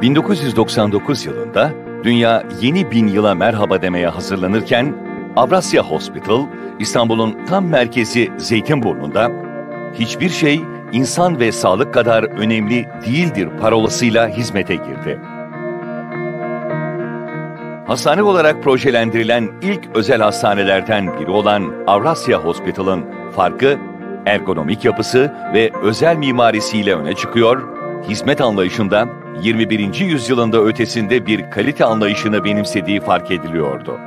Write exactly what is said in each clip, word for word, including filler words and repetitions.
bin dokuz yüz doksan dokuz yılında dünya yeni bin yıla merhaba demeye hazırlanırken Avrasya Hospital, İstanbul'un tam merkezi Zeytinburnu'nda hiçbir şey insan ve sağlık kadar önemli değildir parolasıyla hizmete girdi. Hastane olarak projelendirilen ilk özel hastanelerden biri olan Avrasya Hospital'ın farkı, ergonomik yapısı ve özel mimarisiyle öne çıkıyor, hizmet anlayışında yirmi birinci yüzyılında ötesinde bir kalite anlayışını benimsediği fark ediliyordu.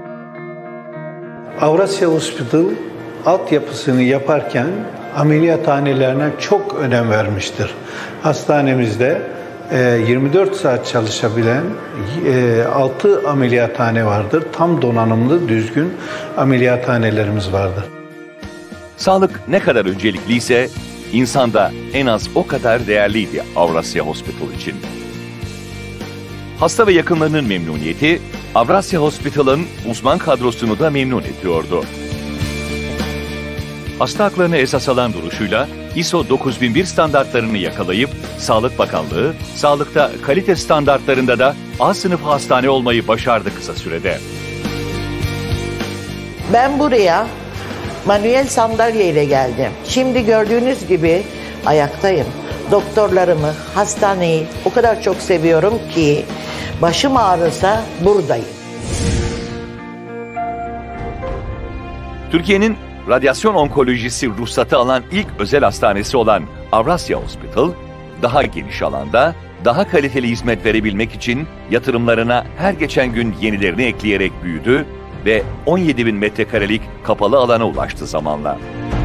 Avrasya Hospital altyapısını yaparken ameliyathanelerine çok önem vermiştir. Hastanemizde yirmi dört saat çalışabilen altı ameliyathane vardır. Tam donanımlı, düzgün ameliyathanelerimiz vardır. Sağlık ne kadar öncelikliyse, insan da en az o kadar değerliydi Avrasya Hospital için. Hasta ve yakınlarının memnuniyeti, Avrasya Hospital'ın uzman kadrosunu da memnun ediyordu. Hasta haklarını esas alan duruşuyla I S O dokuz bin bir standartlarını yakalayıp Sağlık Bakanlığı, sağlıkta kalite standartlarında da A sınıfı hastane olmayı başardı kısa sürede. Ben buraya manuel sandalye ile geldim. Şimdi gördüğünüz gibi ayaktayım. Doktorlarımı, hastaneyi o kadar çok seviyorum ki başım ağrırsa buradayım. Türkiye'nin radyasyon onkolojisi ruhsatı alan ilk özel hastanesi olan Avrasya Hospital, daha geniş alanda, daha kaliteli hizmet verebilmek için yatırımlarına her geçen gün yenilerini ekleyerek büyüdü ve on yedi bin metrekarelik kapalı alana ulaştı zamanla.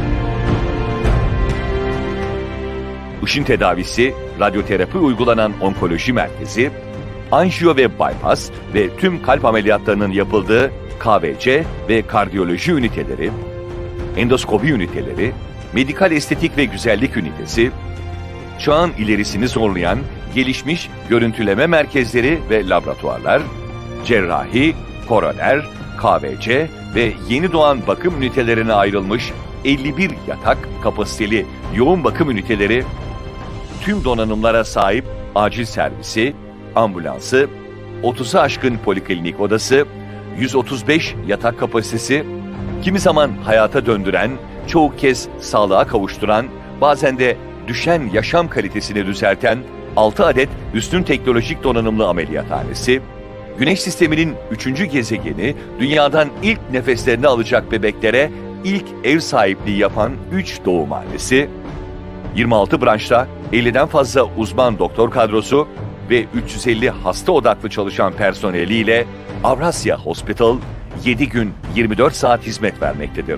Işın tedavisi, radyoterapi uygulanan onkoloji merkezi, anjiyo ve bypass ve tüm kalp ameliyatlarının yapıldığı K V C ve kardiyoloji üniteleri, endoskopi üniteleri, medikal estetik ve güzellik ünitesi, çağın ilerisini zorlayan gelişmiş görüntüleme merkezleri ve laboratuvarlar, cerrahi, koroner, K V C ve yeni doğan bakım ünitelerine ayrılmış elli bir yatak kapasiteli yoğun bakım üniteleri, tüm donanımlara sahip acil servisi, ambulansı, otuzu aşkın poliklinik odası, yüz otuz beş yatak kapasitesi, kimi zaman hayata döndüren, çoğu kez sağlığa kavuşturan, bazen de düşen yaşam kalitesini düzelten altı adet üstün teknolojik donanımlı ameliyathanesi, Güneş sisteminin üçüncü gezegeni, dünyadan ilk nefeslerini alacak bebeklere ilk ev sahipliği yapan üç doğumhanesi, yirmi altı branşta elliden fazla uzman doktor kadrosu ve üç yüz elli hasta odaklı çalışan personeliyle Avrasya Hospital yedi gün yirmi dört saat hizmet vermektedir.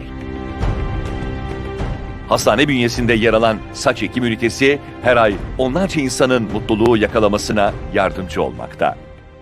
Hastane bünyesinde yer alan saç ekim ünitesi her ay onlarca insanın mutluluğu yakalamasına yardımcı olmakta.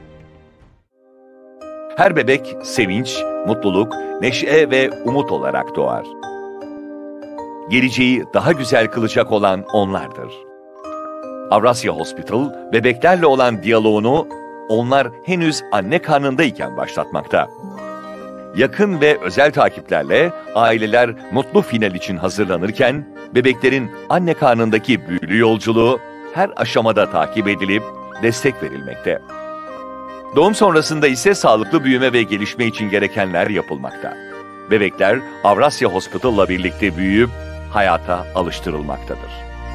Her bebek sevinç, mutluluk, neşe ve umut olarak doğar. Geleceği daha güzel kılacak olan onlardır. Avrasya Hospital, bebeklerle olan diyaloğunu onlar henüz anne karnındayken başlatmakta. Yakın ve özel takiplerle aileler mutlu final için hazırlanırken, bebeklerin anne karnındaki büyülü yolculuğu her aşamada takip edilip destek verilmekte. Doğum sonrasında ise sağlıklı büyüme ve gelişme için gerekenler yapılmakta. Bebekler Avrasya Hospital'la birlikte büyüyüp hayata alıştırılmaktadır.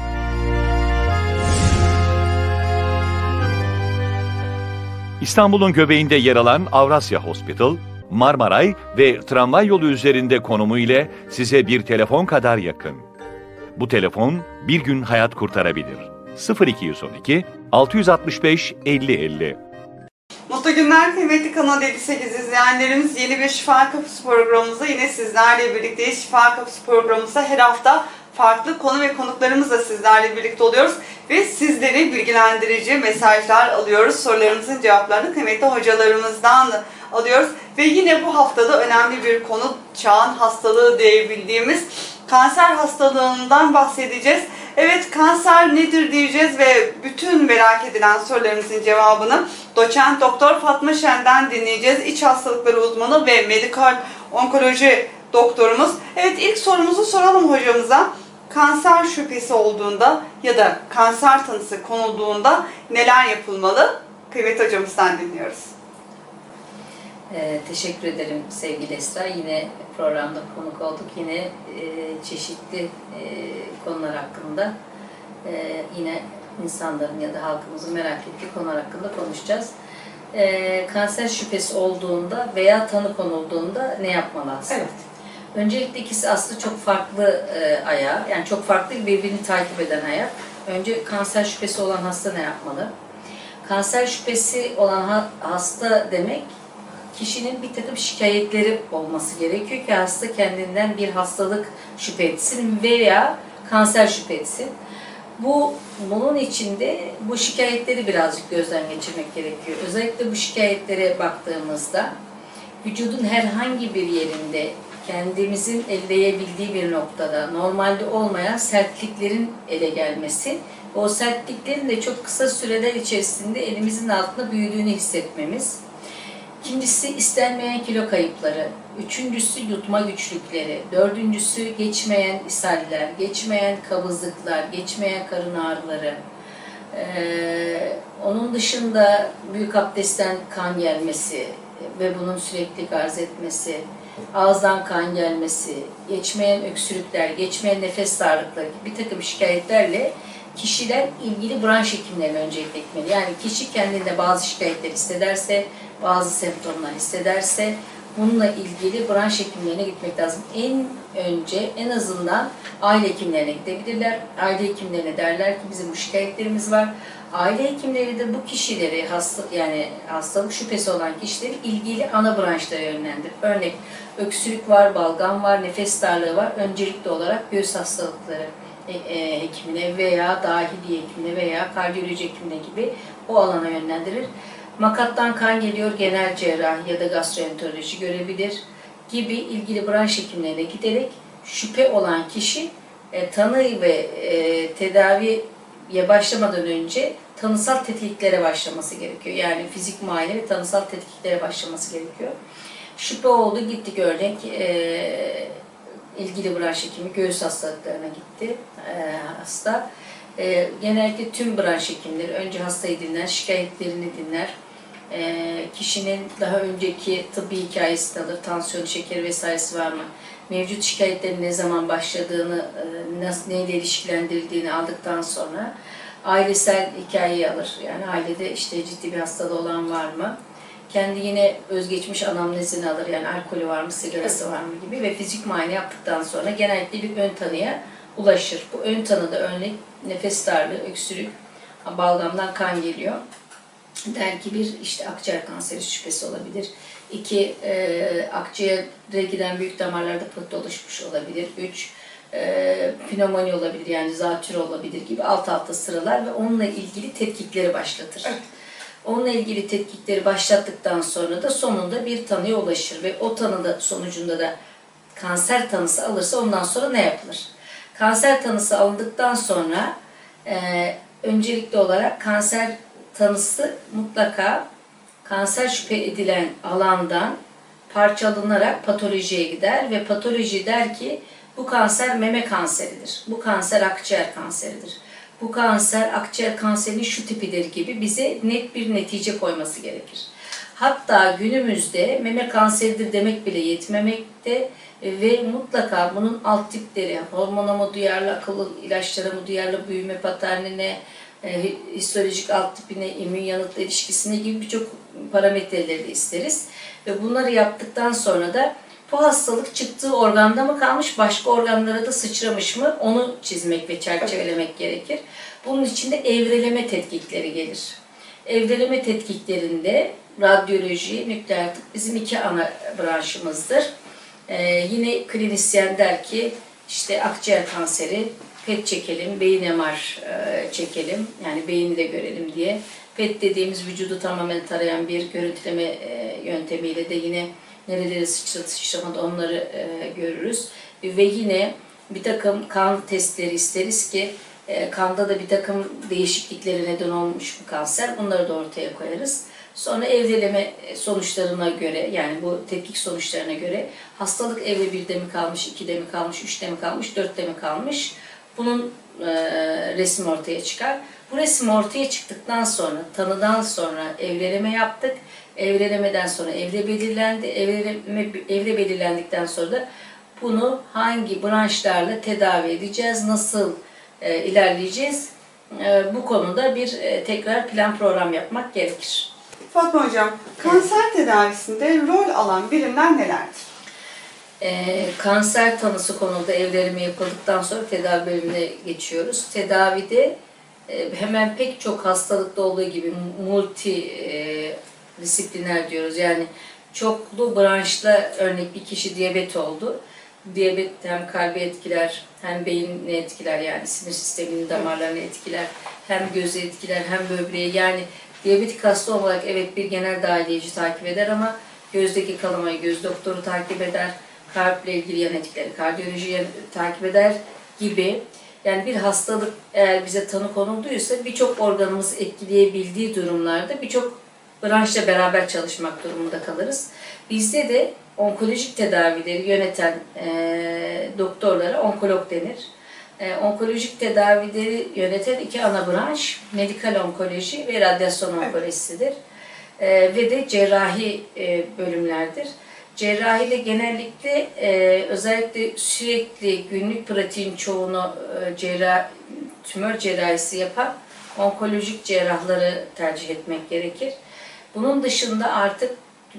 İstanbul'un göbeğinde yer alan Avrasya Hospital, Marmaray ve tramvay yolu üzerinde konumu ile size bir telefon kadar yakın. Bu telefon bir gün hayat kurtarabilir. sıfır iki yüz on iki altı altı beş elli elli. Mutlu günler kıymetli Kanal elli sekiz izleyenlerimiz. Yeni bir Şifa Kapısı programımızda yine sizlerle birlikteyiz. Şifa Kapısı programımızda her hafta farklı konu ve konuklarımızla sizlerle birlikte oluyoruz. Ve sizleri bilgilendirici mesajlar alıyoruz. Sorularınızın cevaplarını kıymetli hocalarımızdan alıyoruz. Ve yine bu haftada önemli bir konu, çağın hastalığı diyebildiğimiz kanser hastalığından bahsedeceğiz. Evet, kanser nedir diyeceğiz ve bütün merak edilen sorularımızın cevabını Doçent Doktor Fatma Şen'den dinleyeceğiz. İç hastalıkları uzmanı ve medikal onkoloji doktorumuz. Evet, ilk sorumuzu soralım hocamıza. kanser şüphesi olduğunda ya da kanser tanısı konulduğunda neler yapılmalı? Kıymet hocamızdan dinliyoruz. Ee, teşekkür ederim sevgili Esra. Yine programda konuk olduk. Yine e, çeşitli e, konular hakkında e, yine insanların ya da halkımızın merak ettiği konular hakkında konuşacağız. E, kanser şüphesi olduğunda veya tanı konulduğunda ne yapmalı aslında? Evet. Öncelikle ikisi aslında çok farklı e, ayağı, yani çok farklı birbirini takip eden ayak. Önce kanser şüphesi olan hasta ne yapmalı? Kanser şüphesi olan ha, hasta demek, kişinin bir takım şikayetleri olması gerekiyor ki hasta kendinden bir hastalık şüphe etsin veya kanser şüphe etsin. Bu, bunun içinde bu şikayetleri birazcık gözden geçirmek gerekiyor. Özellikle bu şikayetlere baktığımızda vücudun herhangi bir yerinde kendimizin elleyebildiği bir noktada normalde olmayan sertliklerin ele gelmesi, o sertliklerin de çok kısa süreler içerisinde elimizin altında büyüdüğünü hissetmemiz. İkincisi istenmeyen kilo kayıpları, üçüncüsü yutma güçlükleri, dördüncüsü geçmeyen ishaller, geçmeyen kabızlıklar, geçmeyen karın ağrıları. Ee, onun dışında büyük abdestten kan gelmesi ve bunun sürekli arz etmesi, ağızdan kan gelmesi, geçmeyen öksürükler, geçmeyen nefes darlıkları gibi bir takım şikayetlerle kişiler ilgili branş hekimlerine öncelikle gitmeli. Yani kişi kendinde bazı şikayetler hissederse, bazı semptomlar hissederse bununla ilgili branş hekimlerine gitmek lazım. En önce en azından aile hekimlerine gidebilirler. Aile hekimlerine derler ki bizim bu şikayetlerimiz var. Aile hekimleri de bu kişileri, hasta, yani hastalık şüphesi olan kişileri ilgili ana branşlara yönlendirir. Örnek öksürük var, balgam var, nefes darlığı var. Öncelikli olarak göğüs hastalıkları hekimine veya dahiliye hekimine veya kardiyoloji hekimine gibi o alana yönlendirir. Makattan kan geliyor, genel cerrah ya da gastroenteroloji görebilir gibi ilgili branş hekimlerine giderek şüphe olan kişi e, tanı ve e, tedaviye başlamadan önce tanısal tetkiklere başlaması gerekiyor. Yani fizik muayene ve tanısal tetkiklere başlaması gerekiyor. Şüphe oldu, gittik örnek e, ilgili branş hekimi göğüs hastalıklarına gitti e, hasta. E, genellikle tüm branş hekimleri önce hastayı dinler, şikayetlerini dinler. E, kişinin daha önceki tıbbi hikayesini alır, tansiyon, şekeri vesairesi var mı? Mevcut şikayetlerin ne zaman başladığını, e, nasıl, neyle ilişkilendirildiğini aldıktan sonra ailesel hikayeyi alır. Yani ailede işte ciddi bir hastalığı olan var mı? Kendi yine özgeçmiş anamnezini alır. Yani alkolü var mı, sigarası var mı gibi ve fizik muayene yaptıktan sonra genellikle bir ön tanıya ulaşır. Bu ön tanıda örnek nefes darlığı, öksürük, balgamdan kan geliyor. Der ki bir işte akciğer kanseri şüphesi olabilir. İki e, akciğere giden büyük damarlarda pıhtı oluşmuş olabilir. Üç e, pnömoni olabilir yani zatürre olabilir gibi alt alta sıralar ve onunla ilgili tetkikleri başlatır. Evet. Onunla ilgili tetkikleri başlattıktan sonra da sonunda bir tanıya ulaşır ve o tanı sonucunda da kanser tanısı alırsa ondan sonra ne yapılır? Kanser tanısı alındıktan sonra e, öncelikli olarak kanser tanısı mutlaka kanser şüphe edilen alandan parçalanarak patolojiye gider ve patoloji der ki bu kanser meme kanseridir, bu kanser akciğer kanseridir. Bu kanser akciğer kanserinin şu tipidir gibi bize net bir netice koyması gerekir. Hatta günümüzde meme kanseridir demek bile yetmemekte ve mutlaka bunun alt tipleri, hormona mı duyarlı, akıllı ilaçlara mı duyarlı, büyüme paternine, e, histolojik alt tipine, immün yanıtla ilişkisine gibi birçok parametreleri de isteriz. Ve bunları yaptıktan sonra da bu hastalık çıktığı organda mı kalmış, başka organlara da sıçramış mı onu çizmek ve çerçevelemek gerekir. Bunun için de evreleme tetkikleri gelir. Evreleme tetkiklerinde radyoloji, nükleer tıp bizim iki ana branşımızdır. Ee, yine klinisyen der ki işte akciğer kanseri, P E T çekelim, beyin M R e, çekelim, yani beyni de görelim diye. P E T dediğimiz vücudu tamamen tarayan bir görüntüleme e, yöntemiyle de yine nereleri sıçradı sıçramadı onları e, görürüz. Ve yine bir takım kan testleri isteriz ki e, kanda da bir takım değişikliklere neden olmuş bu kanser. Bunları da ortaya koyarız. Sonra evreleme sonuçlarına göre yani bu tetkik sonuçlarına göre hastalık evre birde mi kalmış, ikide mi kalmış, üçte mi kalmış, dörtte mi kalmış Bunun e, resmi ortaya çıkar. Bu resim ortaya çıktıktan sonra, tanıdan sonra evreleme yaptık. Evrelemeden sonra evre belirlendi. Evreleme, evre belirlendikten sonra da bunu hangi branşlarla tedavi edeceğiz, nasıl e, ilerleyeceğiz? E, bu konuda bir e, tekrar plan program yapmak gerekir. Fatma Hocam, kanser tedavisinde rol alan birimler nelerdir? E, kanser tanısı konulda evreleme yapıldıktan sonra tedavi bölümüne geçiyoruz. Tedavide e, hemen pek çok hastalıkta olduğu gibi multi e, disipliner diyoruz. Yani çoklu branşla, örnek bir kişi diyabet oldu. Diyabet hem kalbi etkiler, hem beynini etkiler, yani sinir sisteminin damarlarını etkiler, hem gözü etkiler, hem böbreği. Yani diyabetik hasta olarak evet bir genel dahiliyeci takip eder ama gözdeki kanamayı göz doktoru takip eder, kalple ilgili yan etkileri kardiyoloji takip eder gibi. Yani bir hastalık eğer bize tanı konulduysa birçok organımızı etkileyebildiği durumlarda birçok branşla beraber çalışmak durumunda kalırız. Bizde de onkolojik tedavileri yöneten e, doktorlara onkolog denir. E, onkolojik tedavileri yöneten iki ana branş, medikal onkoloji ve radyasyon onkolojisidir. E, ve de cerrahi e, bölümlerdir. Cerrahide genellikle e, özellikle sürekli günlük pratiğin çoğunu e, cerrah, tümör cerrahisi yapan onkolojik cerrahları tercih etmek gerekir. Bunun dışında artık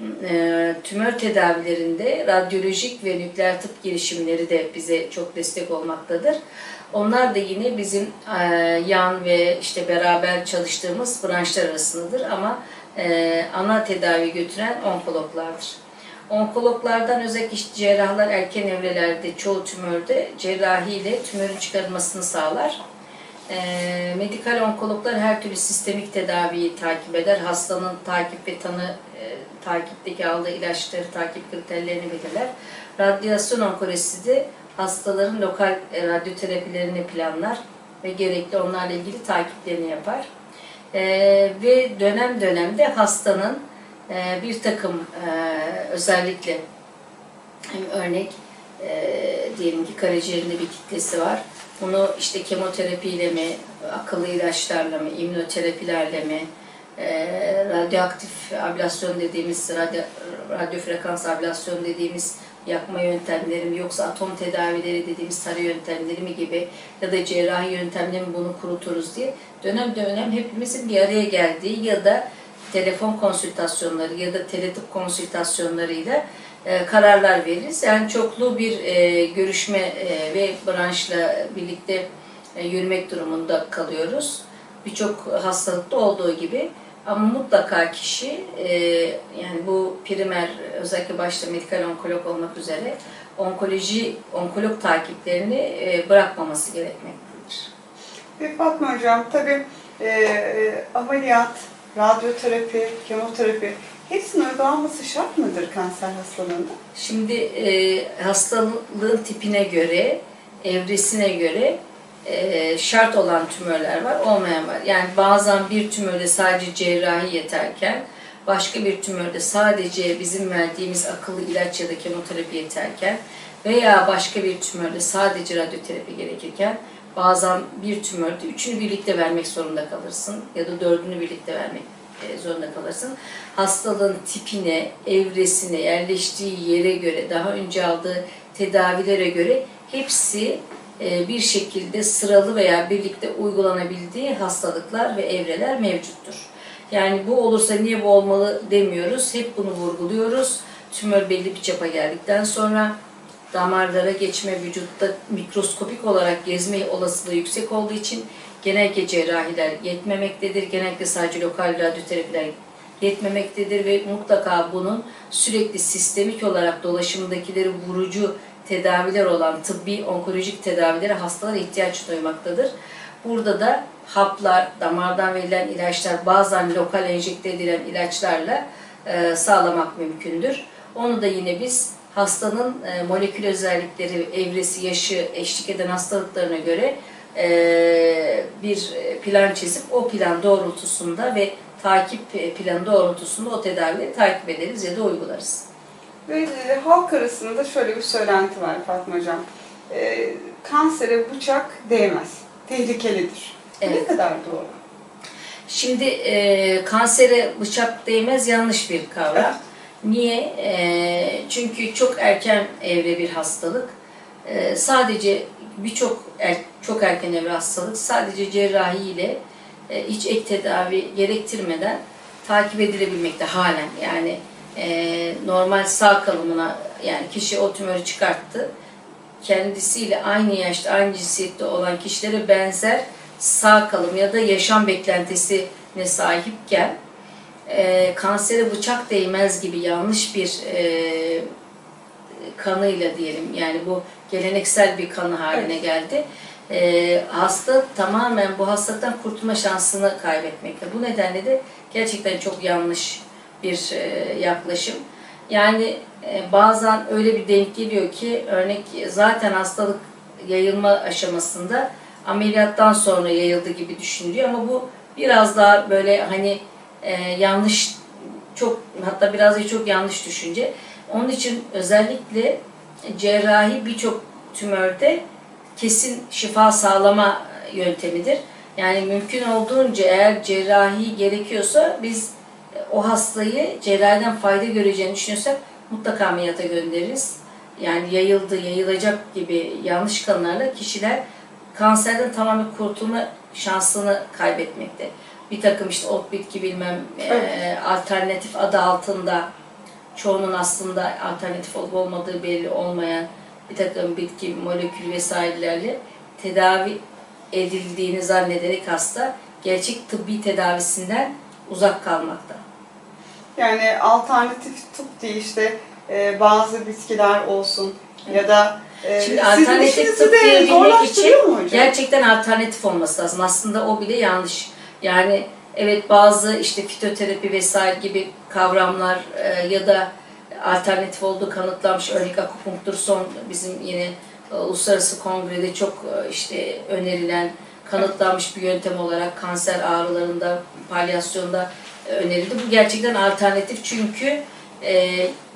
e, tümör tedavilerinde radyolojik ve nükleer tıp girişimleri de bize çok destek olmaktadır. Onlar da yine bizim e, yan ve işte beraber çalıştığımız branşlar arasındadır ama e, ana tedavi götüren onkologlardır. Onkologlardan özellikle işte cerrahlar erken evrelerde çoğu tümörde cerrahiyle tümörün çıkarılmasını sağlar. E, medikal onkologlar her türlü sistemik tedaviyi takip eder. Hastanın takip ve tanı, e, takipteki aldığı ilaçları, takip kriterlerini belirler. Radyasyon onkolojisi de hastaların lokal e, radyoterapilerini planlar ve gerekli onlarla ilgili takiplerini yapar. E, ve dönem dönemde hastanın e, bir takım e, özellikle örnek e, diyelim ki karaciğerinde bir kitlesi var. Bunu işte kemoterapiyle mi, akıllı ilaçlarla mı, immünoterapilerle mi, e, radyoaktif ablasyon dediğimiz, radyo, radyo frekans ablasyon dediğimiz yakma yöntemleri mi, yoksa atom tedavileri dediğimiz tarı yöntemleri mi gibi ya da cerrahi yöntemleri mi bunu kuruturuz diye dönem dönem hepimizin bir araya geldiği ya da telefon konsültasyonları ya da teletıp konsültasyonlarıyla e, kararlar veririz. Yani çoklu bir e, görüşme e, ve branşla birlikte e, yürümek durumunda kalıyoruz. Birçok hastalıkta olduğu gibi. Ama mutlaka kişi, e, yani bu primer, özellikle başta medikal onkolog olmak üzere onkoloji, onkolog takiplerini e, bırakmaması gerekmektedir. Ve Fatma Hocam, tabii e, ameliyat, radyoterapi, kemoterapi hepsinin uygulanması şart mıdır kanser hastalığında? Şimdi e, hastalığın tipine göre, evresine göre e, şart olan tümörler var, olmayan var. Yani bazen bir tümörde sadece cerrahi yeterken, başka bir tümörde sadece bizim verdiğimiz akıllı ilaç ya da kemoterapi yeterken veya başka bir tümörde sadece radyoterapi gerekirken bazen bir tümörde üçünü birlikte vermek zorunda kalırsın ya da dördünü birlikte vermek zorunda kalırsın. Hastalığın tipine, evresine, yerleştiği yere göre, daha önce aldığı tedavilere göre hepsi bir şekilde sıralı veya birlikte uygulanabildiği hastalıklar ve evreler mevcuttur. Yani bu olursa niye bu olmalı demiyoruz. Hep bunu vurguluyoruz. Tümör belli bir çapa geldikten sonra damarlara geçme, vücutta mikroskopik olarak gezme olasılığı yüksek olduğu için genellikle cerrahiler yetmemektedir. Genellikle sadece lokal radyoterapiler yetmemektedir ve mutlaka bunun sürekli sistemik olarak dolaşımdakileri vurucu tedaviler olan tıbbi onkolojik tedavilere hastalar ihtiyaç duymaktadır. Burada da haplar, damardan verilen ilaçlar, bazen lokal enjekte edilen ilaçlarla e, sağlamak mümkündür. Onu da yine biz hastanın e, molekül özellikleri, evresi, yaşı, eşlik eden hastalıklarına göre e, bir plan çizip o plan doğrultusunda ve takip planı doğrultusunda o tedavileri takip ederiz ya da uygularız. Ve e, halk arasında şöyle bir söylenti var Fatma Hocam. e, kansere bıçak değmez, tehlikelidir. Evet. Ne kadar doğru? Şimdi e, kansere bıçak değmez yanlış bir kavram. Evet. Niye? E, çünkü çok erken evre bir hastalık. E, sadece birçok er, çok erken evre hastalık sadece cerrahi ile e, hiç ek tedavi gerektirmeden takip edilebilmekte halen. Yani e, normal sağ kalımına, yani kişi o tümörü çıkarttı. Kendisiyle aynı yaşta, aynı cinsiyette olan kişilere benzer sağ kalım ya da yaşam beklentisine sahipken e, kansere bıçak değmez gibi yanlış bir e, kanıyla diyelim, yani bu geleneksel bir kanı haline Evet. geldi. E, hasta tamamen bu hastalıktan kurtulma şansını kaybetmekte. Bu nedenle de gerçekten çok yanlış bir e, yaklaşım. Yani e, bazen öyle bir denk geliyor ki, örnek zaten hastalık yayılma aşamasında ameliyattan sonra yayıldı gibi düşünülüyor ama bu biraz daha böyle hani e, yanlış, çok hatta biraz da çok yanlış düşünce. Onun için özellikle cerrahi birçok tümörde kesin şifa sağlama yöntemidir. Yani mümkün olduğunca eğer cerrahi gerekiyorsa biz o hastayı cerrahiden fayda göreceğini düşünüyorsak mutlaka ameliyata göndeririz. Yani yayıldı, yayılacak gibi yanlış kanılarla kişiler kanserden tamamen kurtulma şansını kaybetmekte. Bir takım işte ot bitki bilmem Evet. e, alternatif adı altında, çoğunun aslında alternatif olup olmadığı belli olmayan bir takım bitki molekül vesairelerle tedavi edildiğini zannederek hasta gerçek tıbbi tedavisinden uzak kalmakta. Yani alternatif tıp değil işte e, bazı bitkiler olsun ya da e, Şimdi sizin alternatif işinizi tıp de diyebilmek zorlaştırıyor mu için hocam? gerçekten alternatif olması lazım. Aslında o bile yanlış. Yani evet, bazı işte fitoterapi vesaire gibi kavramlar e, ya da alternatif olduğu kanıtlanmış. Örnek akupunktur son bizim yine e, uluslararası kongrede çok e, işte önerilen, kanıtlanmış bir yöntem olarak kanser ağrılarında, palyasyonda e, önerildi. Bu gerçekten alternatif çünkü e,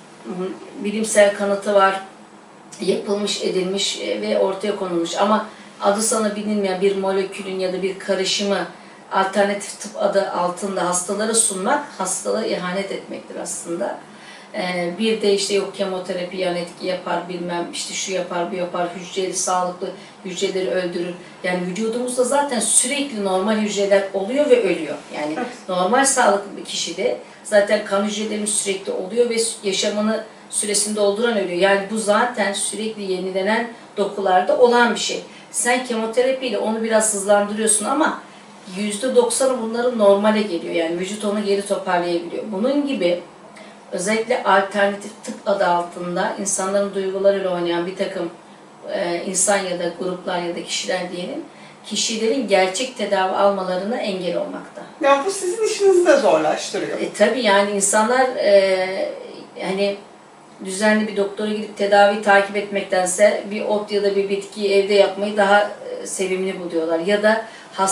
bilimsel kanıtı var, yapılmış, edilmiş ve ortaya konulmuş. Ama adı sana bilinmeyen bir molekülün ya da bir karışımı alternatif tıp adı altında hastalara sunmak, hastalığa ihanet etmektir aslında. Ee, bir de işte yok kemoterapi yan etki yapar, bilmem işte şu yapar, bu yapar, hücreli, sağlıklı hücreleri öldürür. Yani vücudumuzda zaten sürekli normal hücreler oluyor ve ölüyor. Yani Evet. normal sağlıklı bir kişide zaten kan hücrelerimiz sürekli oluyor ve yaşamını süresini dolduran ölüyor. Yani bu zaten sürekli yenilenen dokularda olan bir şey. Sen kemoterapiyle onu biraz hızlandırıyorsun ama yüzde doksanı bunların normale geliyor. Yani vücut onu geri toparlayabiliyor. Bunun gibi özellikle alternatif tıp adı altında insanların duygularıyla oynayan bir takım e, insan ya da gruplar ya da kişiler diyelim, kişilerin gerçek tedavi almalarına engel olmakta. Ya bu sizin işinizi de zorlaştırıyor. E, tabii yani insanlar e, hani düzenli bir doktora gidip tedavi takip etmektense bir ot ya da bir bitkiyi evde yapmayı daha e, sevimli buluyorlar. Ya da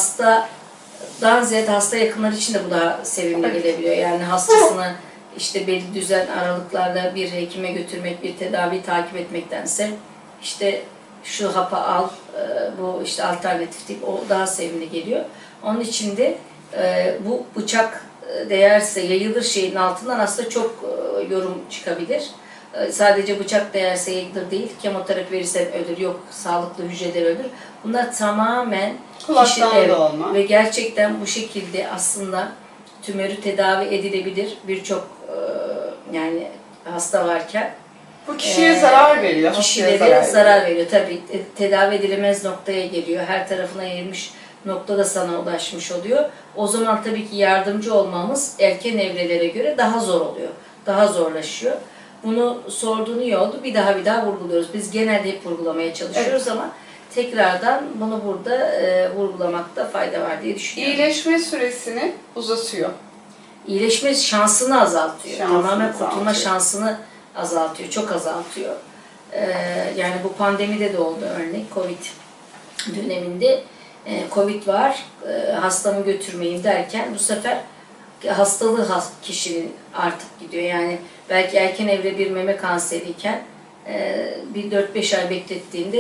hastadan ziyade hasta yakınları için de bu daha sevimli Evet. gelebiliyor. Yani hastasını işte belli düzen aralıklarla bir hekime götürmek, bir tedavi takip etmektense işte şu hapı al, e, bu işte alternatif tip, o daha sevimli geliyor. Onun için de e, bu bıçak değerse yayılır şeyin altından aslında çok e, yorum çıkabilir. E, sadece bıçak değerse yayılır değil, kemoterapi verirsen ölür, yok sağlıklı hücreler ölür. Bunlar tamamen Kulaktan kişi, evet, dolma. ve gerçekten bu şekilde aslında tümörü tedavi edilebilir birçok e, yani hasta varken. Bu kişiye Ee, zarar veriyor. hastaya Kişilere zarar zarar, veriyor. veriyor. Tabii e, tedavi edilemez noktaya geliyor. Her tarafına yayılmış noktada sana ulaşmış oluyor. O zaman tabii ki yardımcı olmamız erken evrelere göre daha zor oluyor. Daha zorlaşıyor. Bunu sorduğun iyi oldu. Bir daha bir daha vurguluyoruz. Biz genelde hep vurgulamaya çalışıyoruz ama tekrardan bunu burada e, vurgulamakta fayda var diye düşünüyorum. İyileşme süresini uzatıyor. İyileşme şansını azaltıyor. Şansını Tamamen azaltıyor. kurtulma şansını azaltıyor. Çok azaltıyor. Ee, yani bu pandemide de oldu örnek. Covid döneminde e, Covid var, e, hastamı götürmeyin derken bu sefer hastalığı has, kişinin artık gidiyor. Yani belki erken evre bir meme kanseriyken e, bir dört beş ay beklettiğinde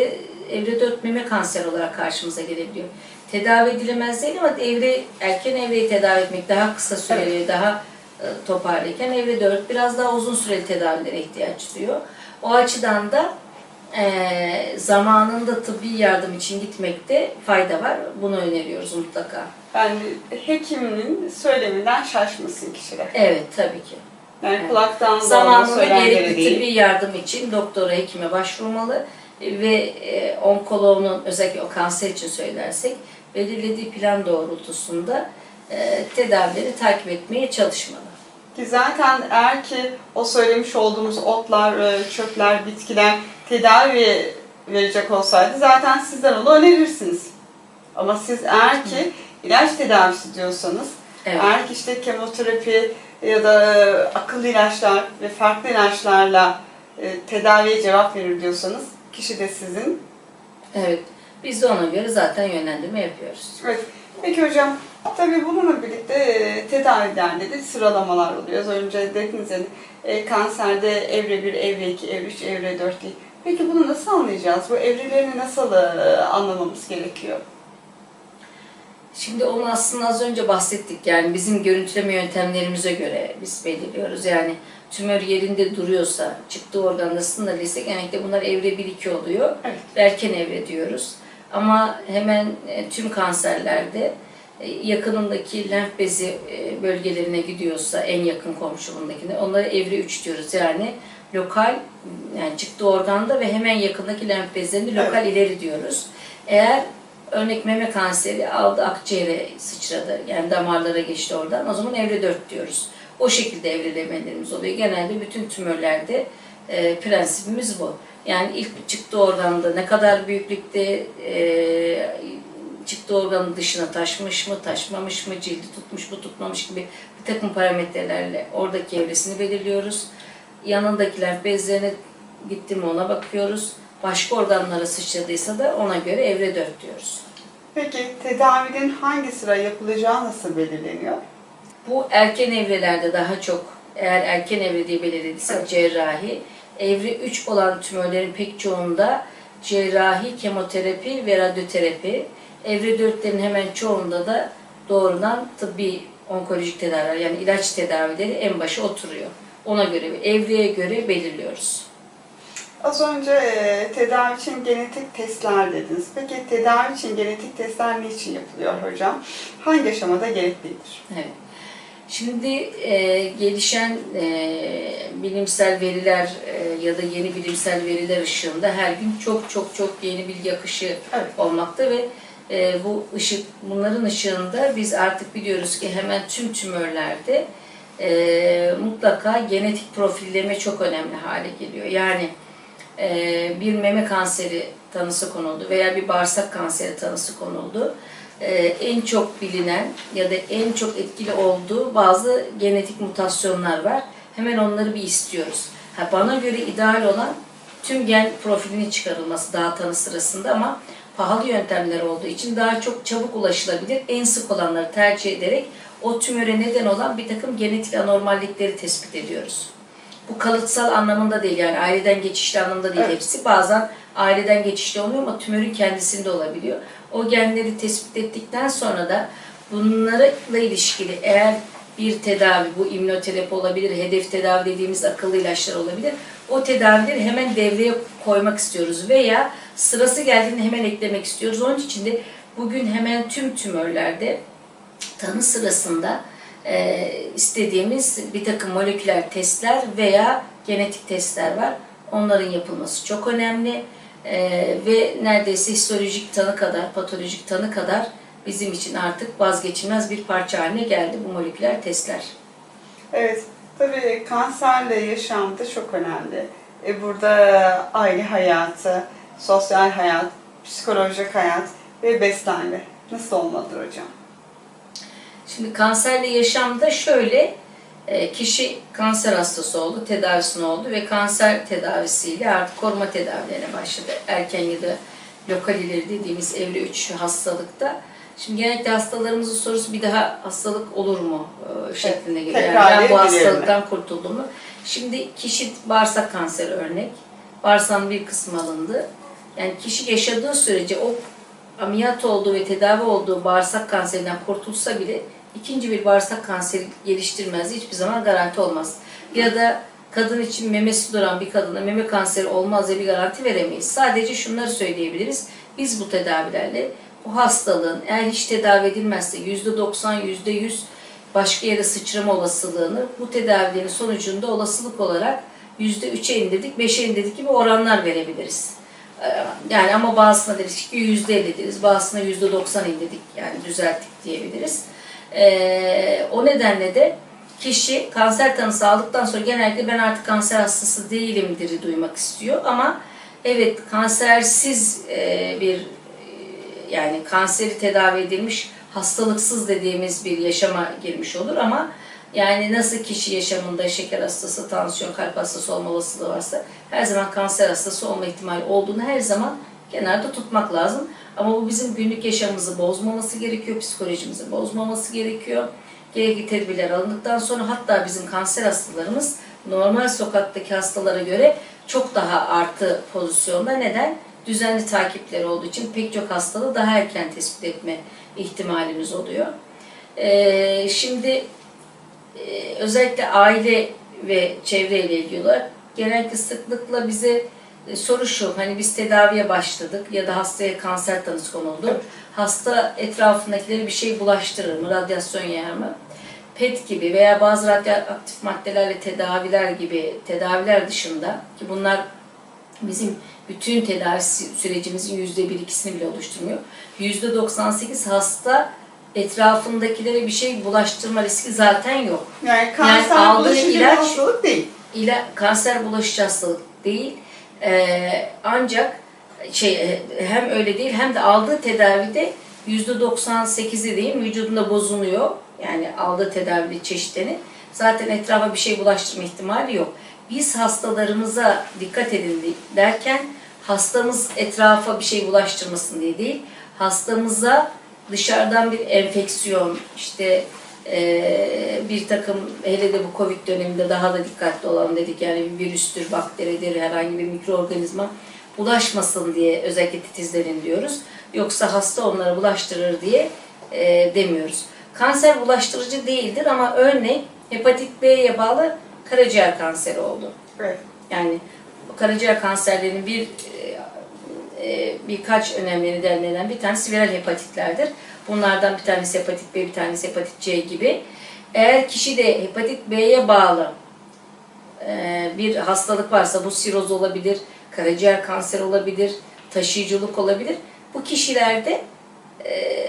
evre dört meme kanseri olarak karşımıza gelebiliyor. Tedavi edilemez değil ama evre, erken evreyi tedavi etmek daha kısa süreli, evet. daha e, toparlayken evre dört biraz daha uzun süreli tedavilere ihtiyaç duyuyor. O açıdan da e, zamanında tıbbi yardım için gitmekte fayda var. Bunu öneriyoruz mutlaka. Yani hekimin söyleminden şaşmasın kişiler. Evet, tabii ki. Yani evet. kulaktan zamanında gerekli tıbbi yardım için doktora, hekime başvurmalı ve e, onkoloğunun, özellikle o kanser için söylersek, belirlediği plan doğrultusunda e, tedavileri takip etmeye çalışmalı. Ki zaten eğer ki o söylemiş olduğumuz otlar, çöpler, bitkiler tedavi verecek olsaydı zaten sizden onu önerirsiniz. Ama siz eğer ki ilaç tedavisi diyorsanız, evet. eğer ki işte kemoterapi ya da akıllı ilaçlar ve farklı ilaçlarla e, tedaviye cevap verir diyorsanız, kişi de sizin. Evet, biz de ona göre zaten yönlendirme yapıyoruz. Evet. Peki hocam, tabii bununla birlikte e, tedavilerde de sıralamalar oluyor. Az önce dediniz yani e, kanserde evre bir, evre iki, evre üç, evre dört değil. Peki bunu nasıl anlayacağız? Bu evrelerini nasıl e, anlamamız gerekiyor? Şimdi onu aslında az önce bahsettik. Yani bizim görüntüleme yöntemlerimize göre biz belirliyoruz. Yani tümör yerinde duruyorsa, çıktığı organda sınırlıysa genellikle bunlar evre bir iki oluyor. Evet. Erken evre diyoruz. Ama hemen e, tüm kanserlerde e, yakınındaki lenf bezi e, bölgelerine gidiyorsa, en yakın komşuluğundakine, onlara evre üç diyoruz. Yani lokal, yani çıktığı organda ve hemen yakındaki lenf bezlerini lokal evet. ileri diyoruz. Eğer örnek meme kanseri aldı, akciğere sıçradı, yani damarlara geçti oradan, o zaman evre dört diyoruz. O şekilde evrelemelerimiz oluyor. Genelde bütün tümörlerde e, prensibimiz bu. Yani ilk çıktığı organda ne kadar büyüklükte, e, çıktığı organın dışına taşmış mı, taşmamış mı, cildi tutmuş mu, tutmamış gibi bir takım parametrelerle oradaki evresini belirliyoruz. Yanındaki lenf bezlerine gitti mi ona bakıyoruz. Başka organlara sıçradıysa da ona göre evre dört diyoruz. Peki tedavinin hangi sıra yapılacağı nasıl belirleniyor? Bu erken evrelerde daha çok, eğer erken evre diye belirlediyse evet. cerrahi, evre üç olan tümörlerin pek çoğunda cerrahi, kemoterapi ve radyoterapi, evre dörtlerin hemen çoğunda da doğrudan tıbbi onkolojik tedaviler, yani ilaç tedavileri en başa oturuyor. Ona göre, evreye göre belirliyoruz. Az önce e, tedavi için genetik testler dediniz. Peki tedavi için genetik testler niçin yapılıyor hocam? Hangi aşamada gereklidir? Evet. Şimdi e, gelişen e, bilimsel veriler e, ya da yeni bilimsel veriler ışığında her gün çok çok çok yeni bilgi akışı evet. olmakta ve e, bu ışık, bunların ışığında biz artık biliyoruz ki hemen tüm tümörlerde e, mutlaka genetik profilleme çok önemli hale geliyor. Yani e, bir meme kanseri tanısı konuldu veya bir bağırsak kanseri tanısı konuldu. Ee, en çok bilinen ya da en çok etkili olduğu bazı genetik mutasyonlar var. Hemen onları bir istiyoruz. Ha, bana göre ideal olan tüm gen profilinin çıkarılması daha tanı sırasında ama pahalı yöntemler olduğu için daha çok çabuk ulaşılabilir, en sık olanları tercih ederek o tümöre neden olan bir takım genetik anormallikleri tespit ediyoruz. Bu kalıtsal anlamında değil, yani aileden geçişli anlamda değil evet. hepsi. Bazen aileden geçişli olmuyor ama tümörün kendisinde olabiliyor. O genleri tespit ettikten sonra da bunlarla ilişkili eğer bir tedavi, bu immünoterapi olabilir, hedef tedavi dediğimiz akıllı ilaçlar olabilir. O tedavileri hemen devreye koymak istiyoruz veya sırası geldiğinde hemen eklemek istiyoruz. Onun için de bugün hemen tüm tümörlerde tanı sırasında e, istediğimiz bir takım moleküler testler veya genetik testler var. Onların yapılması çok önemli. Ee, ve neredeyse histolojik tanı kadar, patolojik tanı kadar bizim için artık vazgeçilmez bir parça haline geldi bu moleküler testler. Evet, tabii kanserle yaşam da çok önemli. E burada aile hayatı, sosyal hayat, psikolojik hayat ve beslenme nasıl olmalıdır hocam? Şimdi kanserle yaşamda şöyle, kişi kanser hastası oldu, tedavisine oldu ve kanser tedavisiyle artık koruma tedavilerine başladı. Erken ya da lokal ileri dediğimiz evre üç hastalıkta. Şimdi genellikle hastalarımızın sorusu bir daha hastalık olur mu şeklinde geliyor. Yani ben bu hastalıktan kurtuldum mu? Şimdi kişi bağırsak kanseri örnek. Bağırsağın bir kısmı alındı. Yani kişi yaşadığı sürece o ameliyat olduğu ve tedavi olduğu bağırsak kanserinden kurtulsa bile ikinci bir bağırsak kanseri geliştirmez. Hiçbir zaman garanti olmaz. Ya da kadın için memesi duran bir kadına meme kanseri olmaz diye bir garanti veremeyiz. Sadece şunları söyleyebiliriz. Biz bu tedavilerle bu hastalığın eğer hiç tedavi edilmezse yüzde doksan, yüzde yüz başka yere sıçrama olasılığını bu tedavilerin sonucunda olasılık olarak yüzde üçe indirdik, beşe indirdik gibi oranlar verebiliriz. Yani ama bazısına deriz ki yüzde elli deriz, bazısına yüzde doksan indirdik, yani düzelttik diyebiliriz. Ee, o nedenle de kişi kanser tanısı aldıktan sonra genellikle ben artık kanser hastası değilimdir duymak istiyor. Ama evet, kansersiz e, bir e, yani kanseri tedavi edilmiş hastalıksız dediğimiz bir yaşama girmiş olur. Ama yani nasıl kişi yaşamında şeker hastası, tansiyon, kalp hastası olma olasılığı varsa her zaman kanser hastası olma ihtimali olduğunu her zaman kenarda tutmak lazım. Ama bu bizim günlük yaşamımızı bozmaması gerekiyor, psikolojimizi bozmaması gerekiyor. Gerekli tedbirler alındıktan sonra hatta bizim kanser hastalarımız normal sokaktaki hastalara göre çok daha artı pozisyonda. Neden? Düzenli takipleri olduğu için pek çok hastalığı daha erken tespit etme ihtimalimiz oluyor. Ee, şimdi e, özellikle aile ve çevreyle ilgili olarak genellikle sıklıkla bize e, soru şu, hani biz tedaviye başladık ya da hastaya kanser tanısı konuldu. Hasta etrafındakileri bir şey bulaştırır mı, radyasyon yer mi? P E T gibi veya bazı radyoaktif maddelerle tedaviler gibi tedaviler dışında, ki bunlar bizim bütün tedavi sürecimizin yüzde bir ikisini bile oluşturmuyor. yüzde doksan sekiz hasta etrafındakilere bir şey bulaştırma riski zaten yok. Yani kanser yani bulaşıcı bir ilaç, hastalık değil. İla, kanser bulaşıcı hastalık değil. Ee, ancak şey hem öyle değil hem de aldığı tedavide yüzde doksan sekizi diyeyim vücudunda bozuluyor. Yani aldığı tedavi çeşitlerini. Zaten etrafa bir şey bulaştırma ihtimali yok. Biz hastalarımıza dikkat edin derken hastamız etrafa bir şey bulaştırmasın diye değil. Hastamıza dışarıdan bir enfeksiyon, işte e, bir takım, hele de bu Covid döneminde daha da dikkatli olalım dedik. Yani bir virüstür, bakteridir, herhangi bir mikroorganizma bulaşmasın diye özellikle titizlenin diyoruz. Yoksa hasta onlara bulaştırır diye e, demiyoruz. Kanser bulaştırıcı değildir ama örneğin hepatit B'ye bağlı karaciğer kanseri oldu. Evet. Yani karaciğer kanserlerinin bir e, birkaç önemli nedenlerden bir tanesi viral hepatitlerdir. Bunlardan bir tanesi hepatit B, bir tanesi hepatit C gibi. Eğer kişide hepatit B'ye bağlı e, bir hastalık varsa, bu siroz olabilir, karaciğer kanseri olabilir, taşıyıcılık olabilir. Bu kişilerde e,